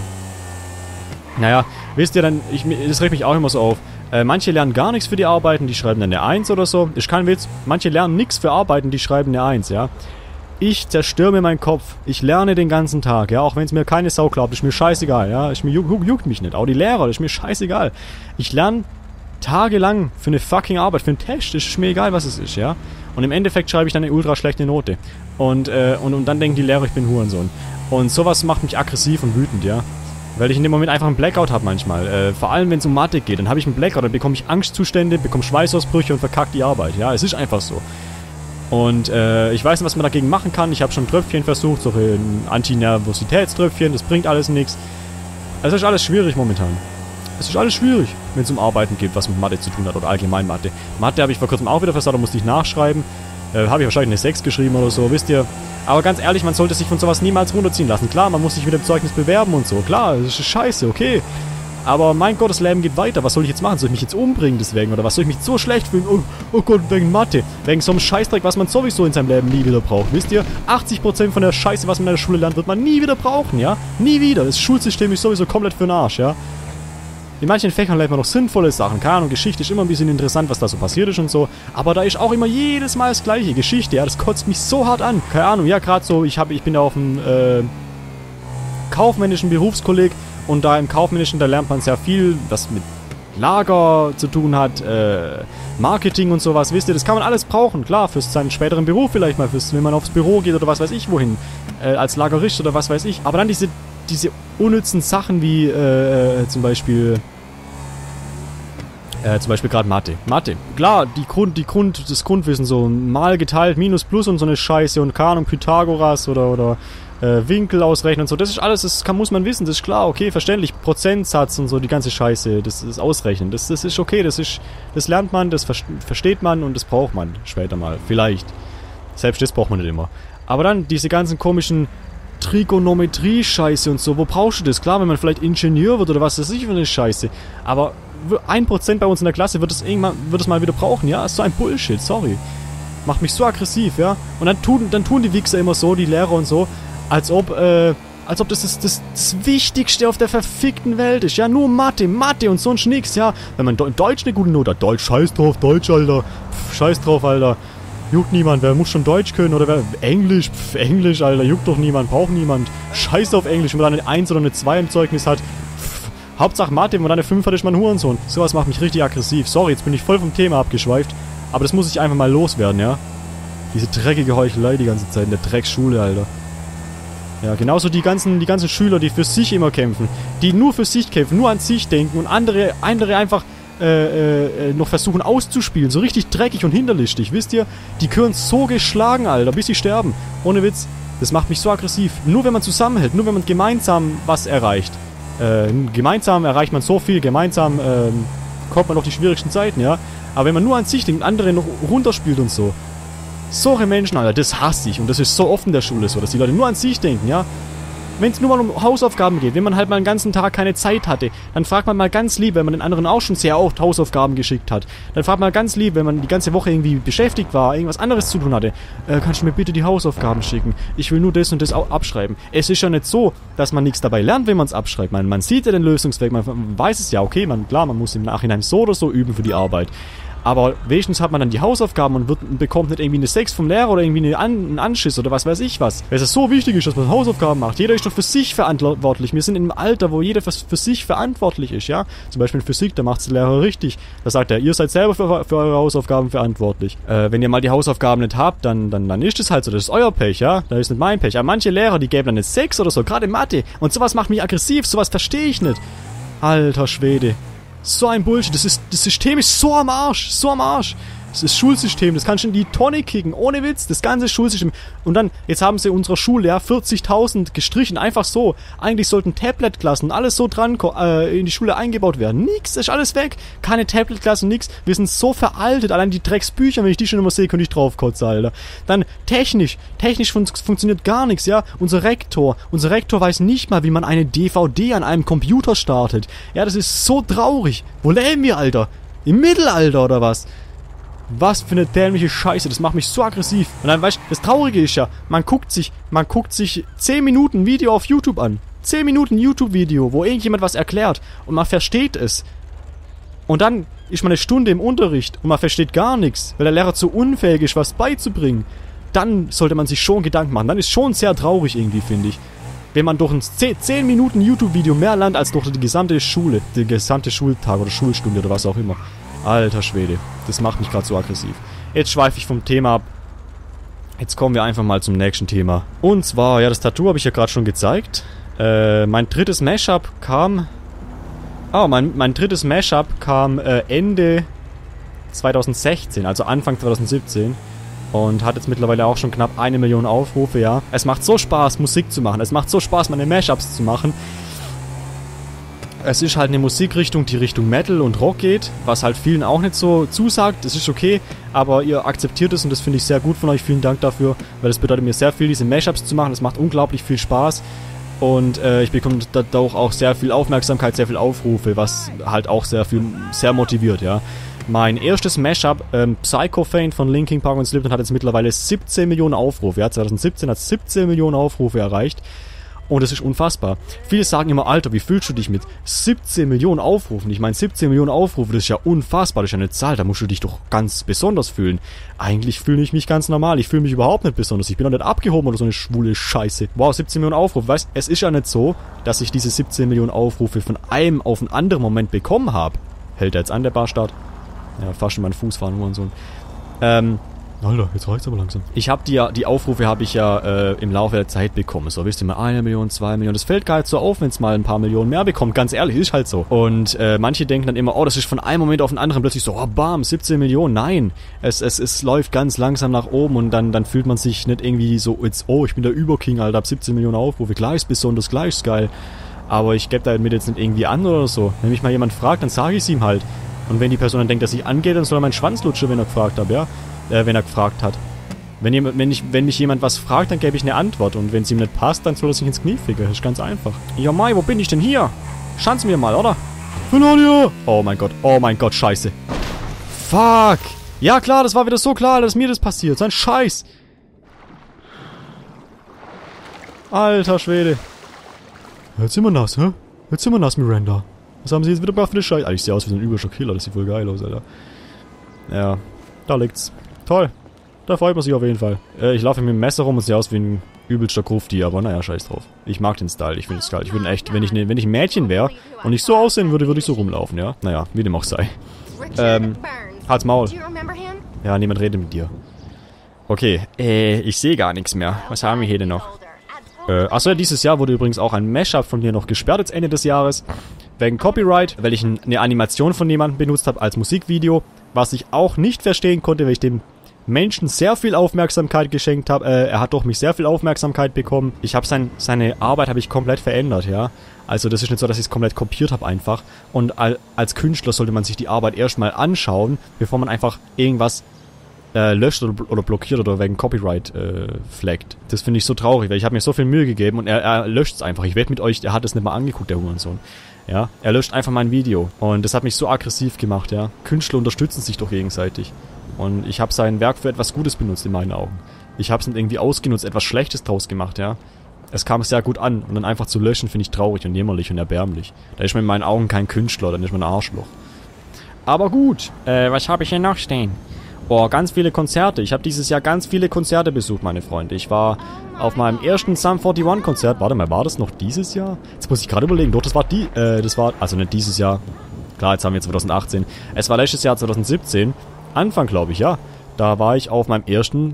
naja, wisst ihr dann, ich, das regt mich auch immer so auf. Äh, manche lernen gar nichts für die Arbeiten, die schreiben dann eine eins oder so. Ist kein Witz, manche lernen nichts für Arbeiten, die schreiben eine eins, ja. Ich zerstöre mir meinen Kopf. Ich lerne den ganzen Tag, ja, auch wenn es mir keine Sau glaubt, ist mir scheißegal, ja, ich, mir juckt, juckt mich nicht. Auch die Lehrer, ist mir scheißegal. Ich lerne tagelang für eine fucking Arbeit, für einen Test, ist mir egal, was es ist, ja. Und im Endeffekt schreibe ich dann eine ultra schlechte Note. Und, äh, und, und dann denken die Lehrer, ich bin Hurensohn. Und sowas macht mich aggressiv und wütend, ja. Weil ich in dem Moment einfach einen Blackout habe manchmal. Äh, vor allem, wenn es um Mathe geht, dann habe ich einen Blackout, dann bekomme ich Angstzustände, bekomme Schweißausbrüche und verkacke die Arbeit, ja. Es ist einfach so. Und äh, ich weiß nicht, was man dagegen machen kann. Ich habe schon Tröpfchen versucht, so ein Antinervositätströpfchen, das bringt alles nichts. Es ist alles schwierig momentan. Es ist alles schwierig, wenn es um Arbeiten geht, was mit Mathe zu tun hat oder allgemein Mathe. Mathe habe ich vor kurzem auch wieder versagt, da musste ich nachschreiben. Äh, habe ich wahrscheinlich eine sechs geschrieben oder so, wisst ihr. Aber ganz ehrlich, man sollte sich von sowas niemals runterziehen lassen. Klar, man muss sich mit dem Zeugnis bewerben und so. Klar, das ist scheiße, okay. Aber mein Gott, das Leben geht weiter. Was soll ich jetzt machen? Soll ich mich jetzt umbringen deswegen? Oder was soll ich mich so schlecht fühlen? Oh, oh Gott, wegen Mathe. Wegen so einem Scheißdreck, was man sowieso in seinem Leben nie wieder braucht. Wisst ihr? achtzig Prozent von der Scheiße, was man in der Schule lernt, wird man nie wieder brauchen, ja? Nie wieder. Das Schulsystem ist sowieso komplett für den Arsch, ja? In manchen Fächern lernt man noch sinnvolle Sachen. Keine Ahnung, Geschichte ist immer ein bisschen interessant, was da so passiert ist und so. Aber da ist auch immer jedes Mal das Gleiche. Geschichte, ja, das kotzt mich so hart an. Keine Ahnung, ja, gerade so, ich, hab, ich bin da auf dem äh, kaufmännischen Berufskolleg. Und da im Kaufmännischen, da lernt man sehr viel, was mit Lager zu tun hat, äh, Marketing und sowas, wisst ihr, das kann man alles brauchen, klar, für seinen späteren Beruf vielleicht mal, fürs, wenn man aufs Büro geht oder was weiß ich wohin, äh, als Lagerist oder was weiß ich. Aber dann diese, diese unnützen Sachen wie, äh, zum Beispiel, äh, zum Beispiel gerade Mathe. Mathe, klar, die Grund, die Grund, das Grundwissen, so mal geteilt, Minus, Plus und so eine Scheiße und keine Ahnung, Pythagoras oder, oder, Äh, Winkel ausrechnen und so, das ist alles, das kann, muss man wissen, das ist klar, okay, verständlich, Prozentsatz und so, die ganze Scheiße, das ist Ausrechnen, das, das ist okay, das ist, das lernt man, das ver versteht man und das braucht man später mal, vielleicht. Selbst das braucht man nicht immer. Aber dann diese ganzen komischen Trigonometrie-Scheiße und so, wo brauchst du das? Klar, wenn man vielleicht Ingenieur wird oder was weiß ich für eine Scheiße, aber ein Prozent bei uns in der Klasse wird es irgendwann, wird es mal wieder brauchen, ja, ist so ein Bullshit, sorry. Macht mich so aggressiv, ja, und dann tun, dann tun die Wichser immer so, die Lehrer und so, Als ob, äh, als ob das das, das das Wichtigste auf der verfickten Welt ist. Ja, nur Mathe, Mathe und sonst nix, ja. Wenn man in Deutsch eine gute Note hat, Deutsch, scheiß drauf, Deutsch, Alter. Pff, scheiß drauf, Alter. Juckt niemand, wer muss schon Deutsch können oder wer, Englisch, pff, Englisch, Alter, juckt doch niemand, braucht niemand. Scheiß auf Englisch, wenn man dann eine eins oder eine zwei im Zeugnis hat. Pff, Hauptsache Mathe, wenn man dann eine fünf hat, ist man ein Hurensohn. Sowas macht mich richtig aggressiv. Sorry, jetzt bin ich voll vom Thema abgeschweift. Aber das muss ich einfach mal loswerden, ja? Diese dreckige Heuchelei die ganze Zeit in der Drecksschule, Alter. Ja, genauso die ganzen, die ganzen Schüler, die für sich immer kämpfen. Die nur für sich kämpfen, nur an sich denken und andere, andere einfach äh, äh, noch versuchen auszuspielen. So richtig dreckig und hinterlistig, wisst ihr? Die gehören so geschlagen, Alter, bis sie sterben. Ohne Witz. Das macht mich so aggressiv. Nur wenn man zusammenhält, nur wenn man gemeinsam was erreicht. Äh, gemeinsam erreicht man so viel, gemeinsam äh, kommt man durch die schwierigsten Zeiten, ja? Aber wenn man nur an sich denkt und andere noch runterspielt und so. Solche Menschen, Alter, das hasse ich. Und das ist so oft in der Schule so, dass die Leute nur an sich denken, ja? Wenn es nur mal um Hausaufgaben geht, wenn man halt mal den ganzen Tag keine Zeit hatte, dann fragt man mal ganz lieb, wenn man den anderen auch schon sehr oft Hausaufgaben geschickt hat. Dann fragt man ganz lieb, wenn man die ganze Woche irgendwie beschäftigt war, irgendwas anderes zu tun hatte. Äh, kannst du mir bitte die Hausaufgaben schicken? Ich will nur das und das abschreiben. Es ist ja nicht so, dass man nichts dabei lernt, wenn man es abschreibt. Man, man sieht ja den Lösungsweg, man weiß es ja, okay, man, klar, man muss im Nachhinein so oder so üben für die Arbeit. Aber wenigstens hat man dann die Hausaufgaben und wird, bekommt nicht irgendwie eine sechs vom Lehrer oder irgendwie eine An, einen Anschiss oder was weiß ich was. Weil es so wichtig ist, dass man Hausaufgaben macht. Jeder ist doch für sich verantwortlich. Wir sind in einem Alter, wo jeder für, für sich verantwortlich ist, ja. Zum Beispiel in Physik, da macht es der Lehrer richtig. Da sagt er, ihr seid selber für, für eure Hausaufgaben verantwortlich. Äh, wenn ihr mal die Hausaufgaben nicht habt, dann, dann, dann ist es halt so. Das ist euer Pech, ja. Das ist nicht mein Pech. Aber manche Lehrer, die geben dann eine sechs oder so, gerade in Mathe. Und sowas macht mich aggressiv, sowas verstehe ich nicht. Alter Schwede. So ein Bullshit. Das, ist, das System ist so am Arsch. So am Arsch. Das ist das Schulsystem. Das kannst du in die Tonne kicken. Ohne Witz. Das ganze Schulsystem. Und dann, jetzt haben sie unserer Schule ja vierzigtausend gestrichen. Einfach so. Eigentlich sollten Tablet-Klassen alles so dran äh, in die Schule eingebaut werden. Nix. Das ist alles weg. Keine Tablet-Klassen, nix. Wir sind so veraltet. Allein die Drecksbücher, wenn ich die schon immer sehe, könnte ich draufkotzen, Alter. Dann technisch. Technisch fun funktioniert gar nichts, ja. Unser Rektor. Unser Rektor weiß nicht mal, wie man eine D V D an einem Computer startet. Ja, das ist so traurig. Wo leben wir, Alter? Im Mittelalter oder was? Was für eine dämliche Scheiße, das macht mich so aggressiv. Und dann, weißt du, das Traurige ist ja, man guckt sich, man guckt sich zehn Minuten Video auf YouTube an. zehn Minuten YouTube-Video, wo irgendjemand was erklärt und man versteht es. Und dann ist man eine Stunde im Unterricht und man versteht gar nichts, weil der Lehrer zu unfähig ist, was beizubringen. Dann sollte man sich schon Gedanken machen. Dann ist schon sehr traurig irgendwie, finde ich. Wenn man durch ein zehn Minuten YouTube-Video mehr lernt, als durch die gesamte Schule, den gesamte Schultag oder Schulstunde oder was auch immer. Alter Schwede, das macht mich gerade so aggressiv. Jetzt schweife ich vom Thema ab. Jetzt kommen wir einfach mal zum nächsten Thema. Und zwar, ja, das Tattoo habe ich ja gerade schon gezeigt. Äh, mein drittes Mashup kam... Oh, mein, mein drittes Mashup kam äh, Ende zweitausendsechzehn, also Anfang zweitausendsiebzehn. Und hat jetzt mittlerweile auch schon knapp eine Million Aufrufe, ja. Es macht so Spaß, Musik zu machen. Es macht so Spaß, meine Mashups zu machen. Es ist halt eine Musikrichtung, die Richtung Metal und Rock geht, was halt vielen auch nicht so zusagt. Das ist okay, aber ihr akzeptiert es und das finde ich sehr gut von euch. Vielen Dank dafür, weil das bedeutet mir sehr viel, diese Mashups zu machen. Das macht unglaublich viel Spaß und äh, ich bekomme dadurch auch sehr viel Aufmerksamkeit, sehr viel Aufrufe, was halt auch sehr viel, sehr motiviert, ja. Mein erstes Mashup, ähm, Psychophane von Linkin Park und Slipknot, hat jetzt mittlerweile siebzehn Millionen Aufrufe. Ja, zweitausendsiebzehn hat siebzehn Millionen Aufrufe erreicht. Und das ist unfassbar. Viele sagen immer, Alter, wie fühlst du dich mit siebzehn Millionen Aufrufen? Ich meine, siebzehn Millionen Aufrufe, das ist ja unfassbar, das ist ja eine Zahl, da musst du dich doch ganz besonders fühlen. Eigentlich fühle ich mich ganz normal, ich fühle mich überhaupt nicht besonders, ich bin doch nicht abgehoben oder so eine schwule Scheiße. Wow, siebzehn Millionen Aufrufe, weißt, es ist ja nicht so, dass ich diese siebzehn Millionen Aufrufe von einem auf einen anderen Moment bekommen habe. Hält er jetzt an, der Barstart? Ja, fast in meinen Fuß fahren, nur und so. Ähm... Alter, jetzt reicht's aber langsam. Ich habe die, die Aufrufe habe ich ja äh, im Laufe der Zeit bekommen. So, wisst ihr mal, eine Million, zwei Millionen. Das fällt gar nicht so auf, wenn es mal ein paar Millionen mehr bekommt. Ganz ehrlich, ist halt so. Und äh, manche denken dann immer, oh, das ist von einem Moment auf den anderen plötzlich so, oh, bam, siebzehn Millionen. Nein, es, es, es läuft ganz langsam nach oben und dann, dann fühlt man sich nicht irgendwie so, jetzt, oh, ich bin der Überking, Alter, hab siebzehn Millionen Aufrufe. Gleich ist besonders, gleich ist geil. Aber ich gebe damit jetzt nicht irgendwie an oder so. Wenn mich mal jemand fragt, dann sage ich es ihm halt. Und wenn die Person dann denkt, dass ich angehe, dann soll er meinen Schwanz lutschen, wenn er gefragt hat, ja. Äh, wenn er gefragt hat. Wenn, jemand, wenn, ich, wenn mich jemand was fragt, dann gebe ich eine Antwort. Und wenn es ihm nicht passt, dann soll er sich ins Knie ficken. Das ist ganz einfach. Ja, Mai, wo bin ich denn hier? Schanz mir mal, oder? Verlonia! Oh mein Gott, oh mein Gott, scheiße. Fuck! Ja klar, das war wieder so klar, dass mir das passiert. So ein Scheiß. Alter Schwede. Jetzt sind wir nass, hä? Jetzt sind wir nass, Miranda. Was haben sie jetzt wieder gemacht für eine Scheiße? Ah, ich sehe aus wie so ein übelscher Killer. Das sieht voll geil aus, Alter. Ja, da liegt's. Toll. Da freut man sich auf jeden Fall. Äh, ich laufe mit dem Messer rum und sehe aus wie ein Übelster Grufti, aber naja, scheiß drauf. Ich mag den Style, ich finde es geil. Ich würde echt, wenn ich, ne, wenn ich ein Mädchen wäre und ich so aussehen würde, würde ich so rumlaufen, ja? Naja, wie dem auch sei. Ähm, halt's Maul. Ja, niemand redet mit dir. Okay, äh, ich sehe gar nichts mehr. Was haben wir hier denn noch? Äh, achso, dieses Jahr wurde übrigens auch ein Mashup von mir noch gesperrt, jetzt Ende des Jahres. Wegen Copyright, weil ich ein, eine Animation von jemandem benutzt habe als Musikvideo, was ich auch nicht verstehen konnte, weil ich dem Menschen sehr viel Aufmerksamkeit geschenkt habe. Äh, er hat durch mich sehr viel Aufmerksamkeit bekommen. Ich habe sein, seine Arbeit habe ich komplett verändert, ja. Also das ist nicht so, dass ich es komplett kopiert habe einfach. Und al, als Künstler sollte man sich die Arbeit erstmal anschauen, bevor man einfach irgendwas äh, löscht oder, oder blockiert oder wegen Copyright äh, flaggt. Das finde ich so traurig, weil ich habe mir so viel Mühe gegeben und er, er löscht es einfach. Ich wette mit euch, er hat es nicht mal angeguckt, der Hurensohn. Ja, er löscht einfach mein Video. Und das hat mich so aggressiv gemacht, ja. Künstler unterstützen sich doch gegenseitig. Und ich habe sein Werk für etwas Gutes benutzt, in meinen Augen. Ich habe es nicht irgendwie ausgenutzt, etwas Schlechtes draus gemacht, ja. Es kam sehr gut an. Und dann einfach zu löschen, finde ich traurig und jämmerlich und erbärmlich. Da ist man in meinen Augen kein Künstler, dann ist man ein Arschloch. Aber gut, äh, was habe ich hier noch stehen? Boah, ganz viele Konzerte. Ich habe dieses Jahr ganz viele Konzerte besucht, meine Freunde. Ich war auf meinem ersten Sum einundvierzig Konzert. Warte mal, war das noch dieses Jahr? Jetzt muss ich gerade überlegen. Doch, das war die, äh, das war, also nicht dieses Jahr. Klar, jetzt haben wir zwanzig achtzehn. Es war letztes Jahr zwanzig siebzehn. Anfang, glaube ich, ja. Da war ich auf meinem ersten...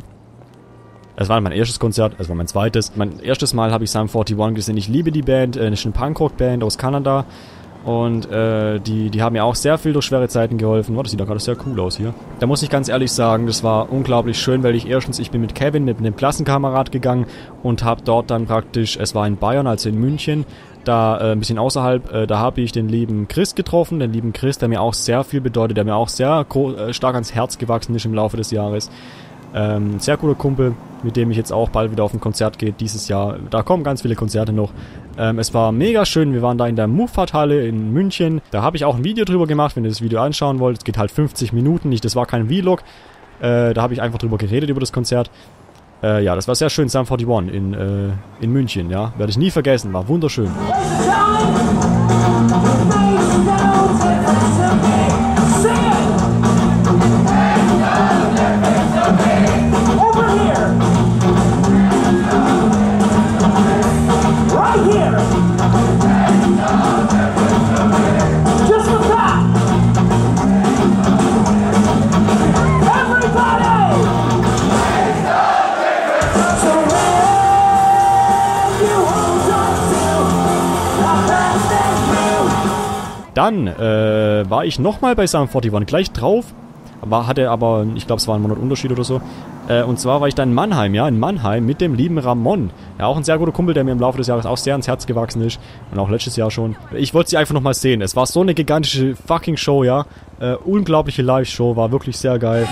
Es war mein erstes Konzert, es war mein zweites. Mein erstes Mal habe ich Sum einundvierzig gesehen. Ich liebe die Band, äh, ist eine Punkrock-Band aus Kanada. Und äh, die, die haben mir auch sehr viel durch schwere Zeiten geholfen. Oh, das sieht doch gerade sehr cool aus hier. Da muss ich ganz ehrlich sagen, das war unglaublich schön, weil ich erstens, ich bin mit Kevin, mit einem Klassenkamerad gegangen und habe dort dann praktisch, es war in Bayern, also in München, da äh, ein bisschen außerhalb, äh, da habe ich den lieben Chris getroffen, den lieben Chris, der mir auch sehr viel bedeutet, der mir auch sehr äh, stark ans Herz gewachsen ist im Laufe des Jahres. Ähm, sehr cooler Kumpel, mit dem ich jetzt auch bald wieder auf ein Konzert gehe dieses Jahr. Da kommen ganz viele Konzerte noch. Ähm, es war mega schön, wir waren da in der Muffat-Halle in München. Da habe ich auch ein Video drüber gemacht, wenn ihr das Video anschauen wollt. Es geht halt fünfzig Minuten, nicht, das war kein Vlog. Äh, da habe ich einfach drüber geredet, über das Konzert. Äh, ja, das war sehr schön, Sum einundvierzig in, äh, in München, ja. Werde ich nie vergessen, war wunderschön. Dann äh, war ich nochmal bei Sum einundvierzig, gleich drauf, war, hatte aber, ich glaube es war ein Monat Unterschied oder so. Äh, und zwar war ich dann in Mannheim, ja, in Mannheim mit dem lieben Ramon. Ja, auch ein sehr guter Kumpel, der mir im Laufe des Jahres auch sehr ans Herz gewachsen ist. Und auch letztes Jahr schon. Ich wollte sie einfach nochmal sehen. Es war so eine gigantische fucking Show, ja. Äh, unglaubliche Live-Show, war wirklich sehr geil.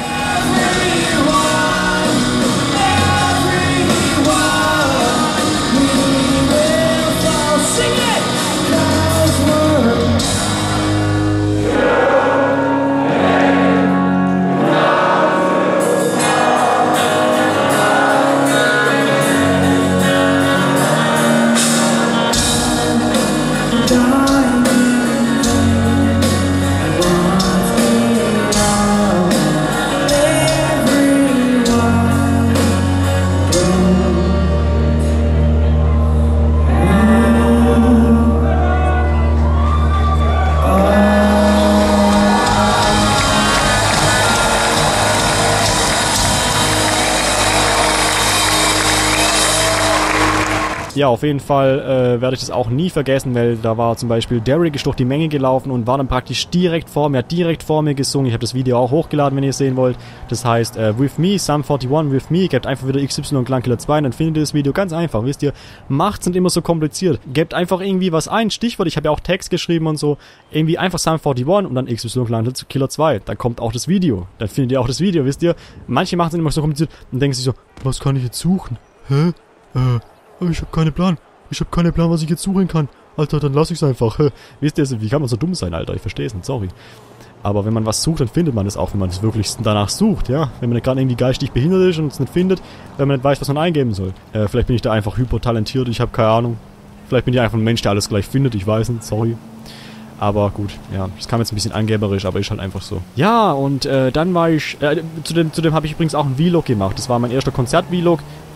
Ja, auf jeden Fall äh, werde ich das auch nie vergessen, weil da war zum Beispiel Derek ist durch die Menge gelaufen und war dann praktisch direkt vor mir, hat direkt vor mir gesungen. Ich habe das Video auch hochgeladen, wenn ihr es sehen wollt. Das heißt, äh, With Me, Sum einundvierzig, With Me. Gebt einfach wieder X Y Clankiller zwei und dann findet ihr das Video ganz einfach. Wisst ihr, macht's nicht immer so kompliziert. Gebt einfach irgendwie was ein, Stichwort, ich habe ja auch Text geschrieben und so. Irgendwie einfach Sum einundvierzig und dann X Y Clankiller zwei. Dann kommt auch das Video. Dann findet ihr auch das Video, wisst ihr. Manche machen es immer so kompliziert und denken sich so, was kann ich jetzt suchen? Hä? Äh... Ich hab keinen Plan. Ich hab keinen Plan, was ich jetzt suchen kann. Alter, dann lass ich's einfach. Wisst ihr, wie kann man so dumm sein, Alter? Ich versteh's nicht, sorry. Aber wenn man was sucht, dann findet man es auch, wenn man es wirklich danach sucht, ja? Wenn man gerade irgendwie geistig behindert ist und es nicht findet, wenn man nicht weiß, was man eingeben soll. Äh, vielleicht bin ich da einfach hypertalentiert, ich habe keine Ahnung. Vielleicht bin ich einfach ein Mensch, der alles gleich findet, ich weiß nicht, sorry. Aber gut, ja, das kam jetzt ein bisschen angeberisch, aber ist halt einfach so. Ja, und äh, dann war ich, äh, zu dem, zu dem habe ich übrigens auch ein Vlog gemacht. Das war mein erster Konzert-Vlog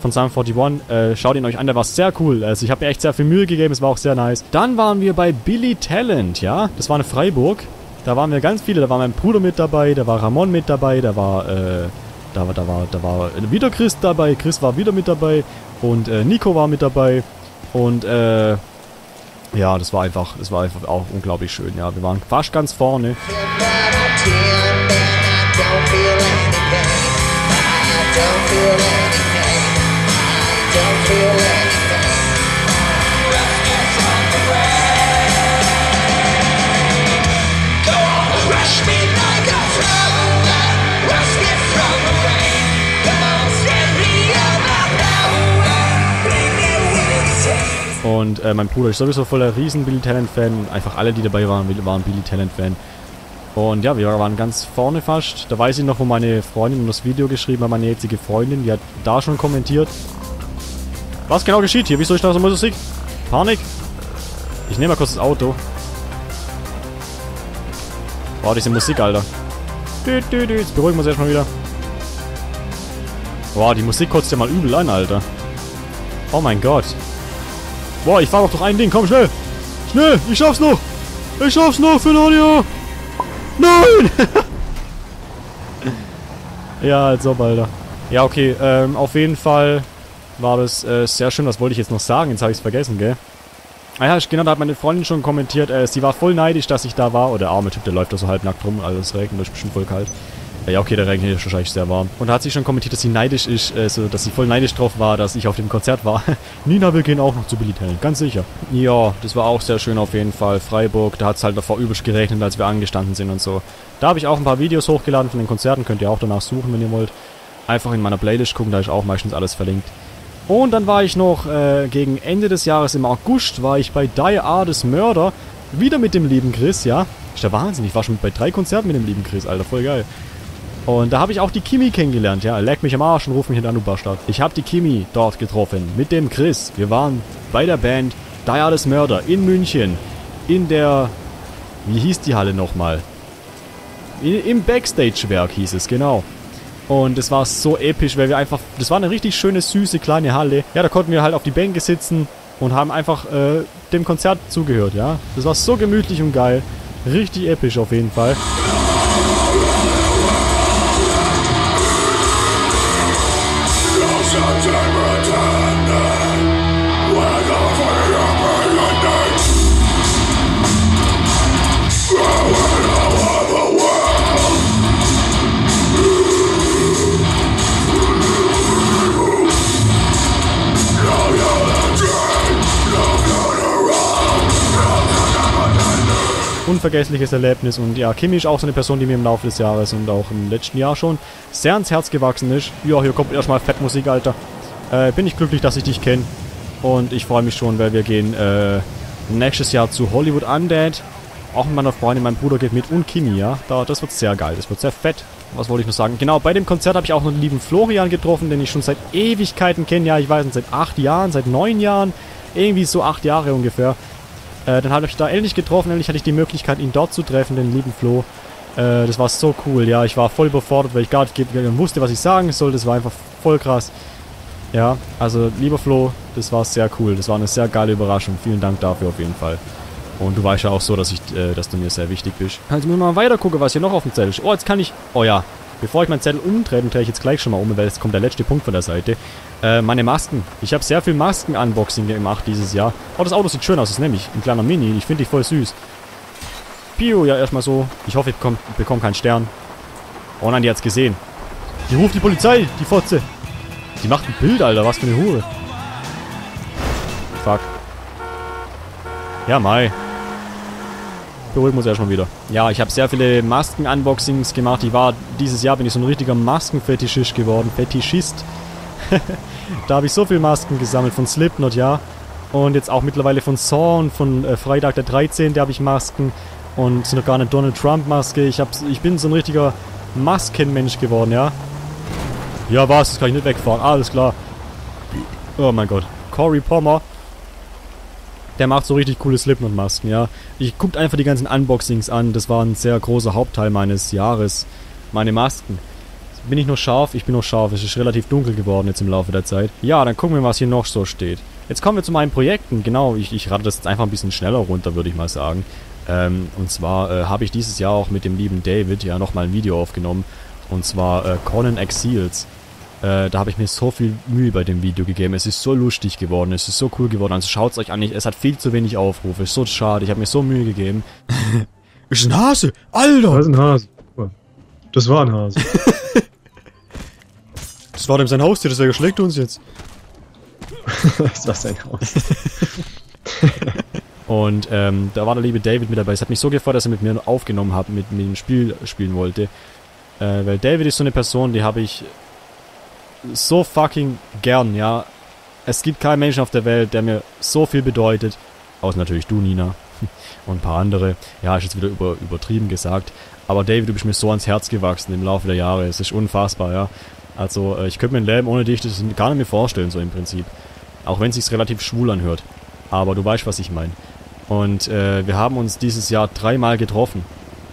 von Sum einundvierzig. Äh, schaut ihn euch an, der war sehr cool. Also ich habe mir echt sehr viel Mühe gegeben, es war auch sehr nice. Dann waren wir bei Billy Talent, ja. Das war eine Freiburg. Da waren wir ganz viele. Da war mein Bruder mit dabei, da war Ramon mit dabei, da war, äh, da war, da war, da war wieder Chris dabei. Chris war wieder mit dabei. Und äh, Nico war mit dabei. Und, äh, ja, das war einfach, das war einfach auch unglaublich schön, ja. Wir waren fast ganz vorne. Und äh, mein Bruder ist sowieso voller riesen Billy Talent Fan. Einfach alle, die dabei waren, waren Billy Talent Fan. Und ja, wir waren ganz vorne fast. Da weiß ich noch, wo meine Freundin das Video geschrieben hat, meine jetzige Freundin. Die hat da schon kommentiert. Was genau geschieht hier? Wieso ist da so Musik? Panik? Ich nehme mal kurz das Auto. Boah, diese Musik, Alter. Jetzt beruhigen wir uns erstmal wieder. Boah, die Musik kotzt ja mal übel an, Alter. Oh mein Gott. Boah, ich fahr doch ein Ding. Komm, schnell. Schnell, ich schaff's noch. Ich schaff's noch, Finaudio. Nein! Ja, als ob, Alter. Ja, okay, ähm, auf jeden Fall war das äh, sehr schön. Was wollte ich jetzt noch sagen? Jetzt habe ich es vergessen, gell? Ah ja, genau, da hat meine Freundin schon kommentiert, äh, sie war voll neidisch, dass ich da war. Oder der arme Typ, der läuft da so halbnackt rum, also es regnet, das ist bestimmt voll kalt. Ja, okay, der Regen hier ist wahrscheinlich sehr warm. Und da hat sie schon kommentiert, dass sie neidisch ist, äh, so, dass sie voll neidisch drauf war, dass ich auf dem Konzert war. Nina, wir gehen auch noch zu Billy Talent, ganz sicher. Ja, das war auch sehr schön auf jeden Fall. Freiburg, da hat es halt davor übelst geregnet, als wir angestanden sind und so. Da habe ich auch ein paar Videos hochgeladen von den Konzerten, könnt ihr auch danach suchen, wenn ihr wollt. Einfach in meiner Playlist gucken, da ist auch meistens alles verlinkt. Und dann war ich noch äh, gegen Ende des Jahres im August, war ich bei Die Artist Murder, wieder mit dem lieben Chris, ja. Ist der Wahnsinn, ich war schon bei drei Konzerten mit dem lieben Chris, Alter, voll geil. Und da habe ich auch die Kimi kennengelernt, ja. Leck mich am Arsch und ruf mich in an, du Bastard. Ich habe die Kimi dort getroffen, mit dem Chris. Wir waren bei der Band Die Artist Murder in München. In der... Wie hieß die Halle nochmal? Im Backstage-Werk hieß es, genau. Und es war so episch, weil wir einfach... Das war eine richtig schöne, süße, kleine Halle. Ja, da konnten wir halt auf die Bänke sitzen und haben einfach äh, dem Konzert zugehört, ja. Das war so gemütlich und geil. Richtig episch auf jeden Fall. Unvergessliches Erlebnis und ja, Kimi ist auch so eine Person, die mir im Laufe des Jahres und auch im letzten Jahr schon sehr ans Herz gewachsen ist. Ja, hier kommt erstmal Fettmusik, Alter. Äh, bin ich glücklich, dass ich dich kenne und ich freue mich schon, weil wir gehen äh, nächstes Jahr zu Hollywood Undead. Auch mit meiner Freundin, mein Bruder geht mit und Kimi, ja. Da, das wird sehr geil, das wird sehr fett. Was wollte ich noch sagen? Genau, bei dem Konzert habe ich auch noch den lieben Florian getroffen, den ich schon seit Ewigkeiten kenne. Ja, ich weiß nicht, seit acht Jahren, seit neun Jahren. Irgendwie so acht Jahre ungefähr. Äh, dann habe ich da endlich getroffen, endlich hatte ich die Möglichkeit, ihn dort zu treffen, den lieben Flo. Äh, das war so cool, ja, ich war voll überfordert, weil ich gar nicht wusste, was ich sagen soll, das war einfach voll krass. Ja, also lieber Flo, das war sehr cool, das war eine sehr geile Überraschung, vielen Dank dafür auf jeden Fall. Und du weißt ja auch so, dass, ich, äh, dass du mir sehr wichtig bist. Jetzt müssen wir mal weiter gucken, was hier noch auf dem Zettel ist. Oh, jetzt kann ich, oh ja, bevor ich meinen Zettel umdrehe, drehe ich jetzt gleich schon mal um, weil jetzt kommt der letzte Punkt von der Seite. Äh, meine Masken. Ich habe sehr viel Masken-Unboxing gemacht dieses Jahr. Oh, das Auto sieht schön aus, das ist nämlich ein kleiner Mini. Ich finde die voll süß. Pio, ja, erstmal so. Ich hoffe, ich bekomme bekomm keinen Stern. Oh nein, die hat's gesehen. Die ruft die Polizei, die Fotze. Die macht ein Bild, Alter, was für eine Hure. Fuck. Ja, Mai. Beruhigen wir uns erstmal wieder. Ja, ich habe sehr viele Masken-Unboxings gemacht. Ich war, dieses Jahr bin ich so ein richtiger Maskenfetischist geworden. Fetischist. Da habe ich so viele Masken gesammelt von Slipknot, ja. Und jetzt auch mittlerweile von Saw und von äh, Freitag der dreizehnte habe ich Masken. Und sogar eine Donald Trump Maske. Ich, hab, ich bin so ein richtiger Maskenmensch geworden, ja. Ja, was? Das kann ich nicht wegfahren. Alles klar. Oh mein Gott. Corey Pommer. Der macht so richtig coole Slipknot-Masken, ja. Ich guckt einfach die ganzen Unboxings an. Das war ein sehr großer Hauptteil meines Jahres. Meine Masken. Bin ich noch scharf? Ich bin noch scharf. Es ist relativ dunkel geworden jetzt im Laufe der Zeit. Ja, dann gucken wir, was hier noch so steht. Jetzt kommen wir zu meinen Projekten. Genau, ich, ich rate das jetzt einfach ein bisschen schneller runter, würde ich mal sagen. Ähm, und zwar äh, habe ich dieses Jahr auch mit dem lieben David ja nochmal ein Video aufgenommen. Und zwar äh, Conan Exiles. Äh, da habe ich mir so viel Mühe bei dem Video gegeben. Es ist so lustig geworden, es ist so cool geworden. Also schaut es euch an, es hat viel zu wenig Aufrufe. Ist so schade, ich habe mir so Mühe gegeben. Ist ein Hase! Alter! Das ist ein Hase. Das war ein Hase. Das war dem sein Haustier, deswegen schlägt er uns jetzt. Das war sein Haus. Und ähm, da war der liebe David mit dabei. Es hat mich so gefreut, dass er mit mir aufgenommen hat, mit mir ein Spiel spielen wollte. Äh, weil David ist so eine Person, die habe ich so fucking gern, ja. Es gibt keinen Menschen auf der Welt, der mir so viel bedeutet. Außer natürlich du, Nina. Und ein paar andere. Ja, ist jetzt wieder über, übertrieben gesagt. Aber David, du bist mir so ans Herz gewachsen im Laufe der Jahre. Es ist unfassbar, ja. Also, ich könnte mir ein Leben ohne dich das gar nicht mehr vorstellen, so im Prinzip. Auch wenn es sich relativ schwul anhört. Aber du weißt, was ich meine. Und äh, wir haben uns dieses Jahr dreimal getroffen.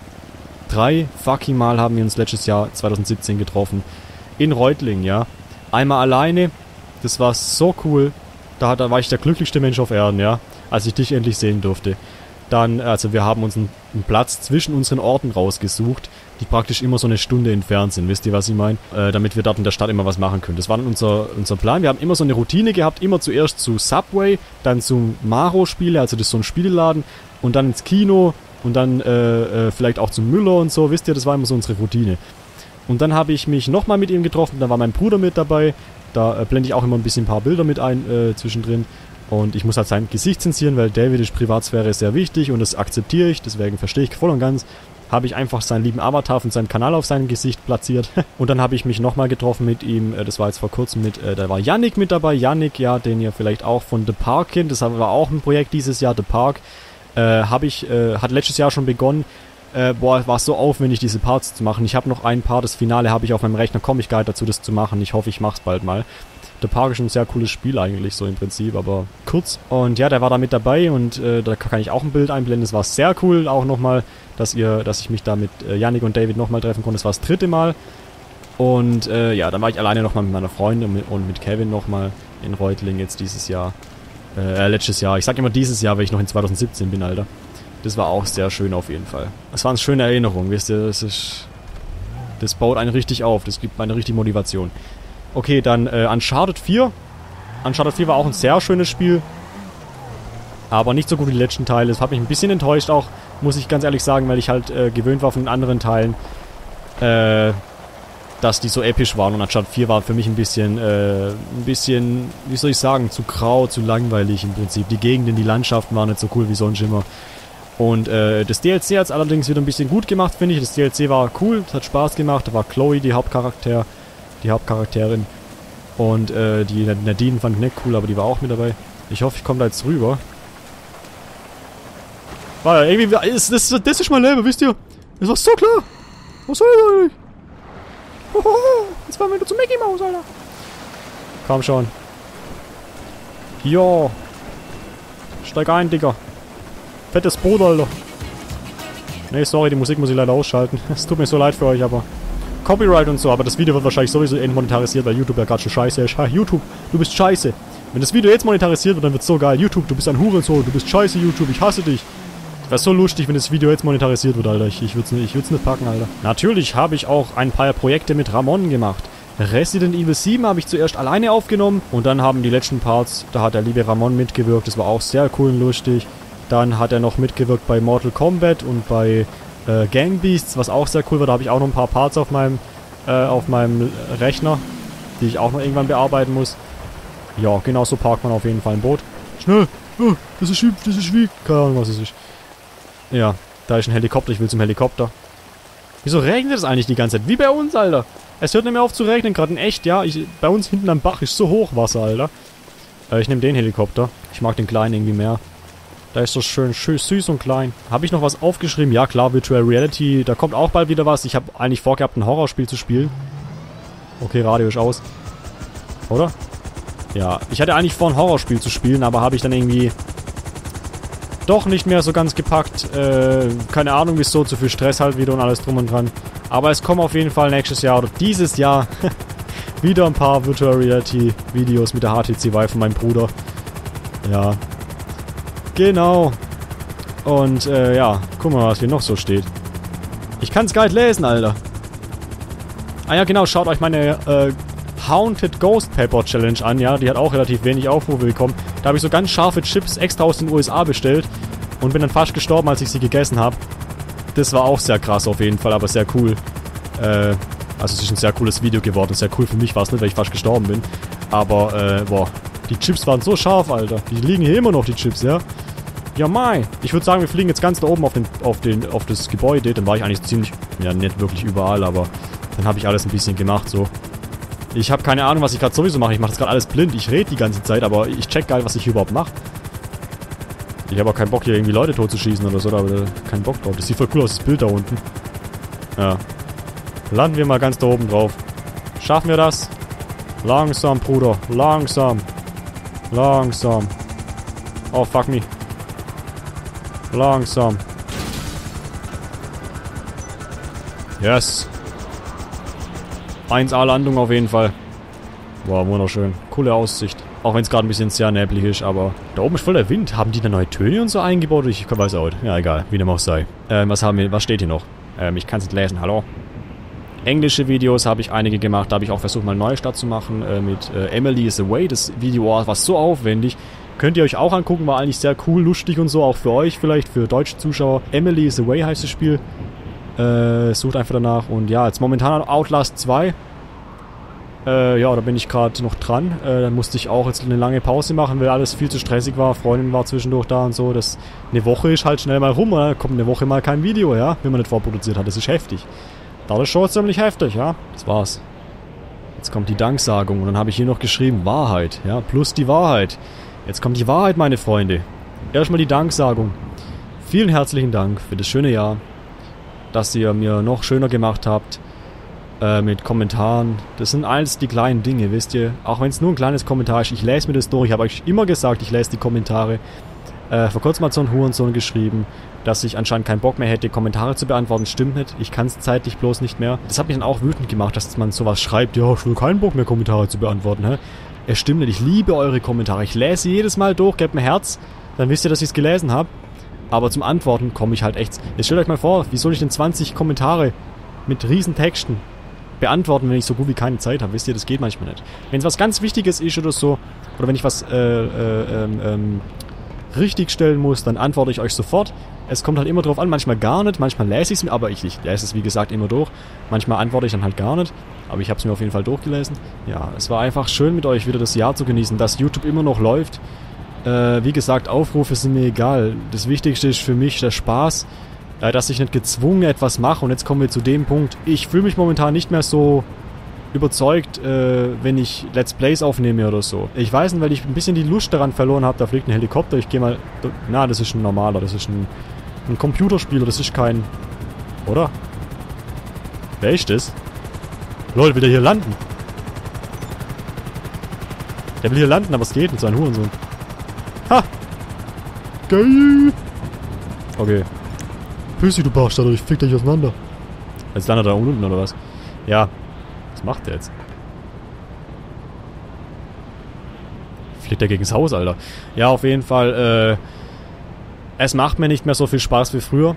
Drei fucking Mal haben wir uns letztes Jahr zwanzig siebzehn getroffen. In Reutlingen, ja. Einmal alleine. Das war so cool. Da, da war ich der glücklichste Mensch auf Erden, ja. Als ich dich endlich sehen durfte. Dann, also wir haben uns einen, einen Platz zwischen unseren Orten rausgesucht, die praktisch immer so eine Stunde entfernt sind. Wisst ihr, was ich meine? Äh, damit wir dort in der Stadt immer was machen können. Das war dann unser, unser Plan. Wir haben immer so eine Routine gehabt. Immer zuerst zu Subway, dann zu Maro-Spiele, also das ist so ein Spieleladen. Und dann ins Kino und dann äh, äh, vielleicht auch zum Müller und so. Wisst ihr, das war immer so unsere Routine. Und dann habe ich mich nochmal mit ihm getroffen. Da war mein Bruder mit dabei. Da äh, blende ich auch immer ein bisschen ein paar Bilder mit ein äh, zwischendrin. Und ich muss halt sein Gesicht zensieren, weil David ist Privatsphäre sehr wichtig und das akzeptiere ich, deswegen verstehe ich voll und ganz. Habe ich einfach seinen lieben Avatar von seinem Kanal auf seinem Gesicht platziert. Und dann habe ich mich nochmal getroffen mit ihm, das war jetzt vor kurzem mit, äh, da war Yannick mit dabei. Yannick, ja, den ihr vielleicht auch von The Park kennt, das war auch ein Projekt dieses Jahr, The Park. Äh, habe ich, äh, hat letztes Jahr schon begonnen. Äh, boah, war es so aufwendig, diese Parts zu machen. Ich habe noch ein Part, das Finale habe ich auf meinem Rechner, komme ich gar nicht dazu, das zu machen. Ich hoffe, ich mache es bald mal. The Park ist ein sehr cooles Spiel eigentlich, so im Prinzip, aber kurz. Und ja, der war da mit dabei und äh, da kann ich auch ein Bild einblenden. Es war sehr cool auch nochmal, dass ihr, dass ich mich da mit äh, Yannick und David nochmal treffen konnte. Das war das dritte Mal. Und äh, ja, dann war ich alleine nochmal mit meiner Freundin und mit, und mit Kevin nochmal in Reutlingen jetzt dieses Jahr. Äh, letztes Jahr. Ich sag immer dieses Jahr, weil ich noch in zwanzig siebzehn bin, Alter. Das war auch sehr schön auf jeden Fall. Das waren schöne Erinnerungen, wisst ihr, das ist... Das baut einen richtig auf, das gibt eine richtige Motivation. Okay, dann äh, Uncharted vier. Uncharted vier war auch ein sehr schönes Spiel. Aber nicht so gut wie die letzten Teile. Das hat mich ein bisschen enttäuscht auch, muss ich ganz ehrlich sagen, weil ich halt äh, gewöhnt war von den anderen Teilen, äh, dass die so episch waren. Und Uncharted vier war für mich ein bisschen, äh, ein bisschen, wie soll ich sagen, zu grau, zu langweilig im Prinzip. Die Gegenden, die Landschaften waren nicht so cool wie sonst immer. Und äh, das D L C hat es allerdings wieder ein bisschen gut gemacht, finde ich. Das D L C war cool, es hat Spaß gemacht. Da war Chloe die Hauptcharakter. Die Hauptcharakterin. Und äh, die Nadine fand ich nicht cool, aber die war auch mit dabei. Ich hoffe, ich komme da jetzt rüber. Weil irgendwie, das, das, das ist mein Leben, wisst ihr? Das war so klar. Was soll das eigentlich? Hohoho, jetzt fahren wir wieder zu Mickey Mouse, Alter. Komm schon. Jo. Steig ein, Digga. Fettes Boot, Alter. Nee, sorry, die Musik muss ich leider ausschalten. Es tut mir so leid für euch, aber... Copyright und so, aber das Video wird wahrscheinlich sowieso entmonetarisiert, weil YouTube ja gerade schon scheiße ist. Ha, YouTube, du bist scheiße. Wenn das Video jetzt monetarisiert wird, dann wird's so geil. YouTube, du bist ein Hurensohn, du bist scheiße, YouTube, ich hasse dich. Das wäre so lustig, wenn das Video jetzt monetarisiert wird, Alter. Ich, ich würde es nicht, nicht packen, Alter. Natürlich habe ich auch ein paar Projekte mit Ramon gemacht. Resident Evil sieben habe ich zuerst alleine aufgenommen und dann haben die letzten Parts, da hat der liebe Ramon mitgewirkt. Das war auch sehr cool und lustig. Dann hat er noch mitgewirkt bei Mortal Kombat und bei... Äh, Gang Beasts, was auch sehr cool war, da habe ich auch noch ein paar Parts auf meinem äh, auf meinem Rechner, die ich auch noch irgendwann bearbeiten muss. Ja, genau so parkt man auf jeden Fall ein Boot. Schnell! Oh, das ist wie, das ist wie, keine Ahnung was es ist. Ja, da ist ein Helikopter, ich will zum Helikopter. Wieso regnet es eigentlich die ganze Zeit? Wie bei uns, Alter! Es hört nicht mehr auf zu regnen, gerade in echt, ja. Ich, bei uns hinten am Bach ist so Hochwasser, Alter. Äh, ich nehme den Helikopter. Ich mag den kleinen irgendwie mehr. Da ist so schön, schön süß und klein. Habe ich noch was aufgeschrieben? Ja klar, Virtual Reality. Da kommt auch bald wieder was. Ich habe eigentlich vorgehabt, ein Horrorspiel zu spielen. Okay, Radio ist aus. Oder? Ja, ich hatte eigentlich vor, ein Horrorspiel zu spielen, aber habe ich dann irgendwie doch nicht mehr so ganz gepackt. Äh, keine Ahnung wieso, zu viel Stress halt wieder und alles drum und dran. Aber es kommen auf jeden Fall nächstes Jahr oder dieses Jahr wieder ein paar Virtual Reality Videos mit der H T C Vive von meinem Bruder. Ja. Genau. Und äh, ja, guck mal, was hier noch so steht. Ich kann's gar nicht lesen, Alter. Ah ja, genau, schaut euch meine äh, Haunted Ghost Pepper Challenge an, ja. Die hat auch relativ wenig Aufrufe bekommen. Da habe ich so ganz scharfe Chips extra aus den U S A bestellt und bin dann fast gestorben, als ich sie gegessen habe. Das war auch sehr krass auf jeden Fall, aber sehr cool. Äh, also es ist ein sehr cooles Video geworden. Sehr cool für mich war es nicht, weil ich fast gestorben bin. Aber, äh, boah, die Chips waren so scharf, Alter. Die liegen hier immer noch, die Chips, ja. Ja, mai. Ich würde sagen, wir fliegen jetzt ganz da oben auf, den, auf, den, auf das Gebäude. Dann war ich eigentlich ziemlich, ja, nicht wirklich überall, aber dann habe ich alles ein bisschen gemacht, so. Ich habe keine Ahnung, was ich gerade sowieso mache. Ich mache das gerade alles blind. Ich rede die ganze Zeit, aber ich check geil, was ich hier überhaupt mache. Ich habe auch keinen Bock, hier irgendwie Leute totzuschießen oder so, da habe ich keinen Bock drauf. Das sieht voll cool aus, das Bild da unten. Ja. Landen wir mal ganz da oben drauf. Schaffen wir das? Langsam, Bruder. Langsam. Langsam. Oh, fuck me. Langsam. Yes. eins A Landung auf jeden Fall. Wow, wunderschön. Coole Aussicht. Auch wenn es gerade ein bisschen sehr neblig ist, aber da oben ist voll der Wind. Haben die da neue Töne und so eingebaut? Ich weiß auch nicht. Ja, egal. Wie dem auch sei. Ähm, was haben wir? Was steht hier noch? Ähm, ich kann es nicht lesen. Hallo? Englische Videos habe ich einige gemacht. Da habe ich auch versucht, mal Neustart zu machen. Äh, mit äh, Emily is Away. Das Video war so aufwendig. Könnt ihr euch auch angucken. War eigentlich sehr cool, lustig und so. Auch für euch vielleicht, für deutsche Zuschauer. Emily is Away heißt das Spiel. Äh, sucht einfach danach. Und ja, jetzt momentan Outlast zwei. Äh, ja, da bin ich gerade noch dran. Äh, dann musste ich auch jetzt eine lange Pause machen, weil alles viel zu stressig war. Freundin war zwischendurch da und so. Das, eine Woche ist halt schnell mal rum, oder? Kommt eine Woche mal kein Video, ja? Wenn man nicht vorproduziert hat. Das ist heftig. Das ist schon ziemlich heftig, ja? Das war's. Jetzt kommt die Danksagung. Und dann habe ich hier noch geschrieben, Wahrheit, ja? Plus die Wahrheit. Jetzt kommt die Wahrheit, meine Freunde. Erstmal die Danksagung. Vielen herzlichen Dank für das schöne Jahr, dass ihr mir noch schöner gemacht habt. Mit Kommentaren. Das sind alles die kleinen Dinge, wisst ihr. Auch wenn es nur ein kleines Kommentar ist. Ich lese mir das durch. Ich habe euch immer gesagt, ich lese die Kommentare. Äh, vor kurzem hat so ein Hurensohn geschrieben, dass ich anscheinend keinen Bock mehr hätte, Kommentare zu beantworten. Stimmt nicht. Ich kann es zeitlich bloß nicht mehr. Das hat mich dann auch wütend gemacht, dass man sowas schreibt. Ja, ich will keinen Bock mehr, Kommentare zu beantworten. Hä? Es stimmt nicht. Ich liebe eure Kommentare. Ich lese jedes Mal durch, gebt mir Herz. Dann wisst ihr, dass ich es gelesen habe. Aber zum Antworten komme ich halt echt... Jetzt stellt euch mal vor, wie soll ich denn zwanzig Kommentare mit riesen Texten beantworten, wenn ich so gut wie keine Zeit habe. Wisst ihr, das geht manchmal nicht. Wenn es was ganz Wichtiges ist oder so, oder wenn ich was äh, äh, ähm, ähm, richtig stellen muss, dann antworte ich euch sofort. Es kommt halt immer drauf an, manchmal gar nicht, manchmal lese ich es mir, aber ich, ich lese es wie gesagt immer durch. Manchmal antworte ich dann halt gar nicht, aber ich habe es mir auf jeden Fall durchgelesen. Ja, es war einfach schön mit euch wieder das Jahr zu genießen, dass YouTube immer noch läuft. Äh, wie gesagt, Aufrufe sind mir egal. Das Wichtigste ist für mich der Spaß. Dass ich nicht gezwungen etwas mache. Und jetzt kommen wir zu dem Punkt. Ich fühle mich momentan nicht mehr so überzeugt, äh, wenn ich Let's Plays aufnehme oder so. Ich weiß nicht, weil ich ein bisschen die Lust daran verloren habe. Da fliegt ein Helikopter. Ich gehe mal... Na, das ist ein normaler. Das ist ein, ein Computerspieler. Das ist kein... Oder? Wer ist das? Lol, will der hier landen? Der will hier landen, aber es geht nicht. So ein Hurensohn. Ha! Geil! Okay. Pussy, du Bastard, ich fick dich auseinander. Jetzt landet er da unten, oder was? Ja. Was macht der jetzt? Fliegt er gegen das Haus, Alter. Ja, auf jeden Fall, äh... es macht mir nicht mehr so viel Spaß wie früher.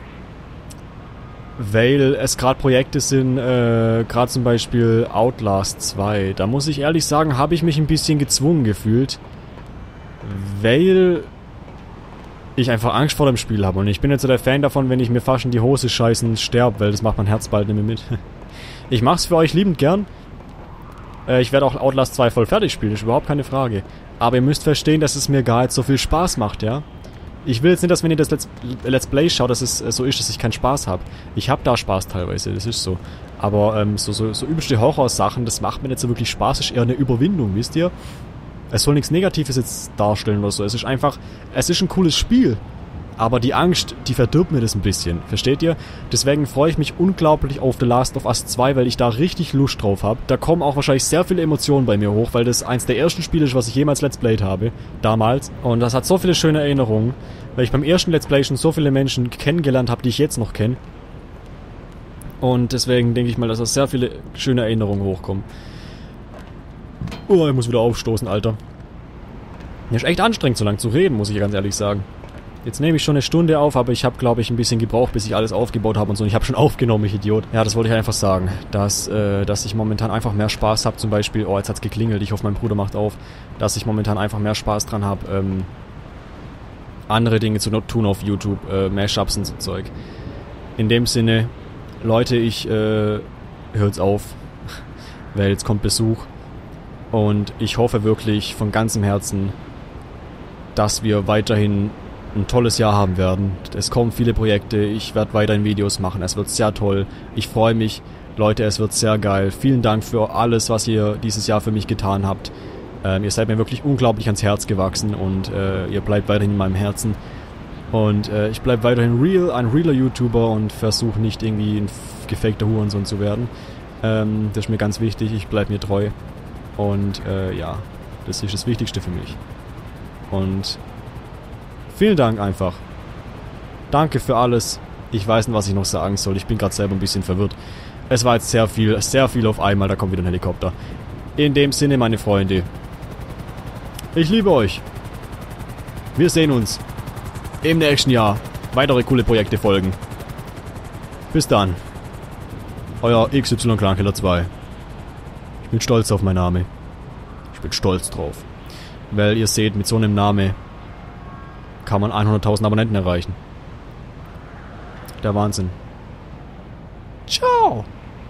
Weil es gerade Projekte sind, äh... gerade zum Beispiel Outlast zwei. Da muss ich ehrlich sagen, habe ich mich ein bisschen gezwungen gefühlt. Weil... ich einfach Angst vor dem Spiel habe. Und ich bin jetzt so der Fan davon, wenn ich mir fast in die Hose scheißen sterbe, weil das macht mein Herz bald nicht mehr mit. Ich mach's für euch liebend gern. Äh, ich werde auch Outlast zwei voll fertig spielen, ist überhaupt keine Frage. Aber ihr müsst verstehen, dass es mir gar nicht so viel Spaß macht, ja? Ich will jetzt nicht, dass wenn ihr das Let's, Let's Play schaut, dass es so ist, dass ich keinen Spaß habe. Ich habe da Spaß teilweise, das ist so. Aber ähm, so, so, so übelste Horrorsachen, das macht mir nicht so wirklich Spaß, ist eher eine Überwindung, wisst ihr? Es soll nichts Negatives jetzt darstellen oder so. Es ist einfach, es ist ein cooles Spiel. Aber die Angst, die verdirbt mir das ein bisschen. Versteht ihr? Deswegen freue ich mich unglaublich auf The Last of Us zwei, weil ich da richtig Lust drauf habe. Da kommen auch wahrscheinlich sehr viele Emotionen bei mir hoch, weil das eins der ersten Spiele ist, was ich jemals Let's Played habe. Damals. Und das hat so viele schöne Erinnerungen, weil ich beim ersten Let's Play schon so viele Menschen kennengelernt habe, die ich jetzt noch kenne. Und deswegen denke ich mal, dass da sehr viele schöne Erinnerungen hochkommen. Oh, ich muss wieder aufstoßen, Alter. Ja, ist echt anstrengend, so lange zu reden, muss ich ganz ehrlich sagen. Jetzt nehme ich schon eine Stunde auf, aber ich habe, glaube ich, ein bisschen gebraucht, bis ich alles aufgebaut habe und so. Und ich habe schon aufgenommen, ich Idiot. Ja, das wollte ich einfach sagen, dass, äh, dass ich momentan einfach mehr Spaß habe. Zum Beispiel, oh, jetzt hat's geklingelt, ich hoffe, mein Bruder macht auf. Dass ich momentan einfach mehr Spaß dran habe, ähm, andere Dinge zu tun auf YouTube, äh, Mashups und so Zeug. In dem Sinne, Leute, ich, äh, hört's auf, weil jetzt kommt Besuch. Und ich hoffe wirklich von ganzem Herzen, dass wir weiterhin ein tolles Jahr haben werden. Es kommen viele Projekte, ich werde weiterhin Videos machen, es wird sehr toll. Ich freue mich, Leute, es wird sehr geil. Vielen Dank für alles, was ihr dieses Jahr für mich getan habt. Ähm, ihr seid mir wirklich unglaublich ans Herz gewachsen und äh, ihr bleibt weiterhin in meinem Herzen. Und äh, ich bleibe weiterhin real, ein realer YouTuber und versuche nicht irgendwie ein gefakter Hurensohn zu werden. Ähm, das ist mir ganz wichtig, ich bleibe mir treu. Und äh, ja, das ist das Wichtigste für mich. Und vielen Dank einfach. Danke für alles. Ich weiß nicht, was ich noch sagen soll. Ich bin gerade selber ein bisschen verwirrt. Es war jetzt sehr viel, sehr viel auf einmal. Da kommt wieder ein Helikopter. In dem Sinne, meine Freunde. Ich liebe euch. Wir sehen uns im nächsten Jahr. Weitere coole Projekte folgen. Bis dann. Euer X Y Clankiller zwei. Ich bin stolz auf meinen Namen. Ich bin stolz drauf. Weil ihr seht, mit so einem Namen kann man hunderttausend Abonnenten erreichen. Der Wahnsinn. Ciao.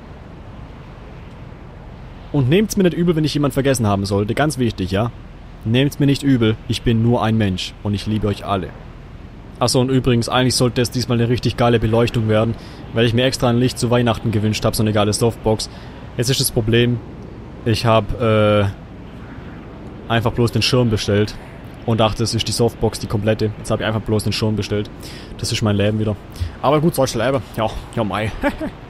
Und nehmt's mir nicht übel, wenn ich jemand vergessen haben sollte. Ganz wichtig, ja? Nehmt's mir nicht übel. Ich bin nur ein Mensch. Und ich liebe euch alle. Achso, und übrigens, eigentlich sollte es diesmal eine richtig geile Beleuchtung werden, weil ich mir extra ein Licht zu Weihnachten gewünscht habe, so eine geile Softbox. Jetzt ist das Problem, ich habe äh, einfach bloß den Schirm bestellt und dachte, das ist die Softbox, die komplette. Jetzt habe ich einfach bloß den Schirm bestellt. Das ist mein Leben wieder. Aber gut, soll's leben. Ja, ja, mei.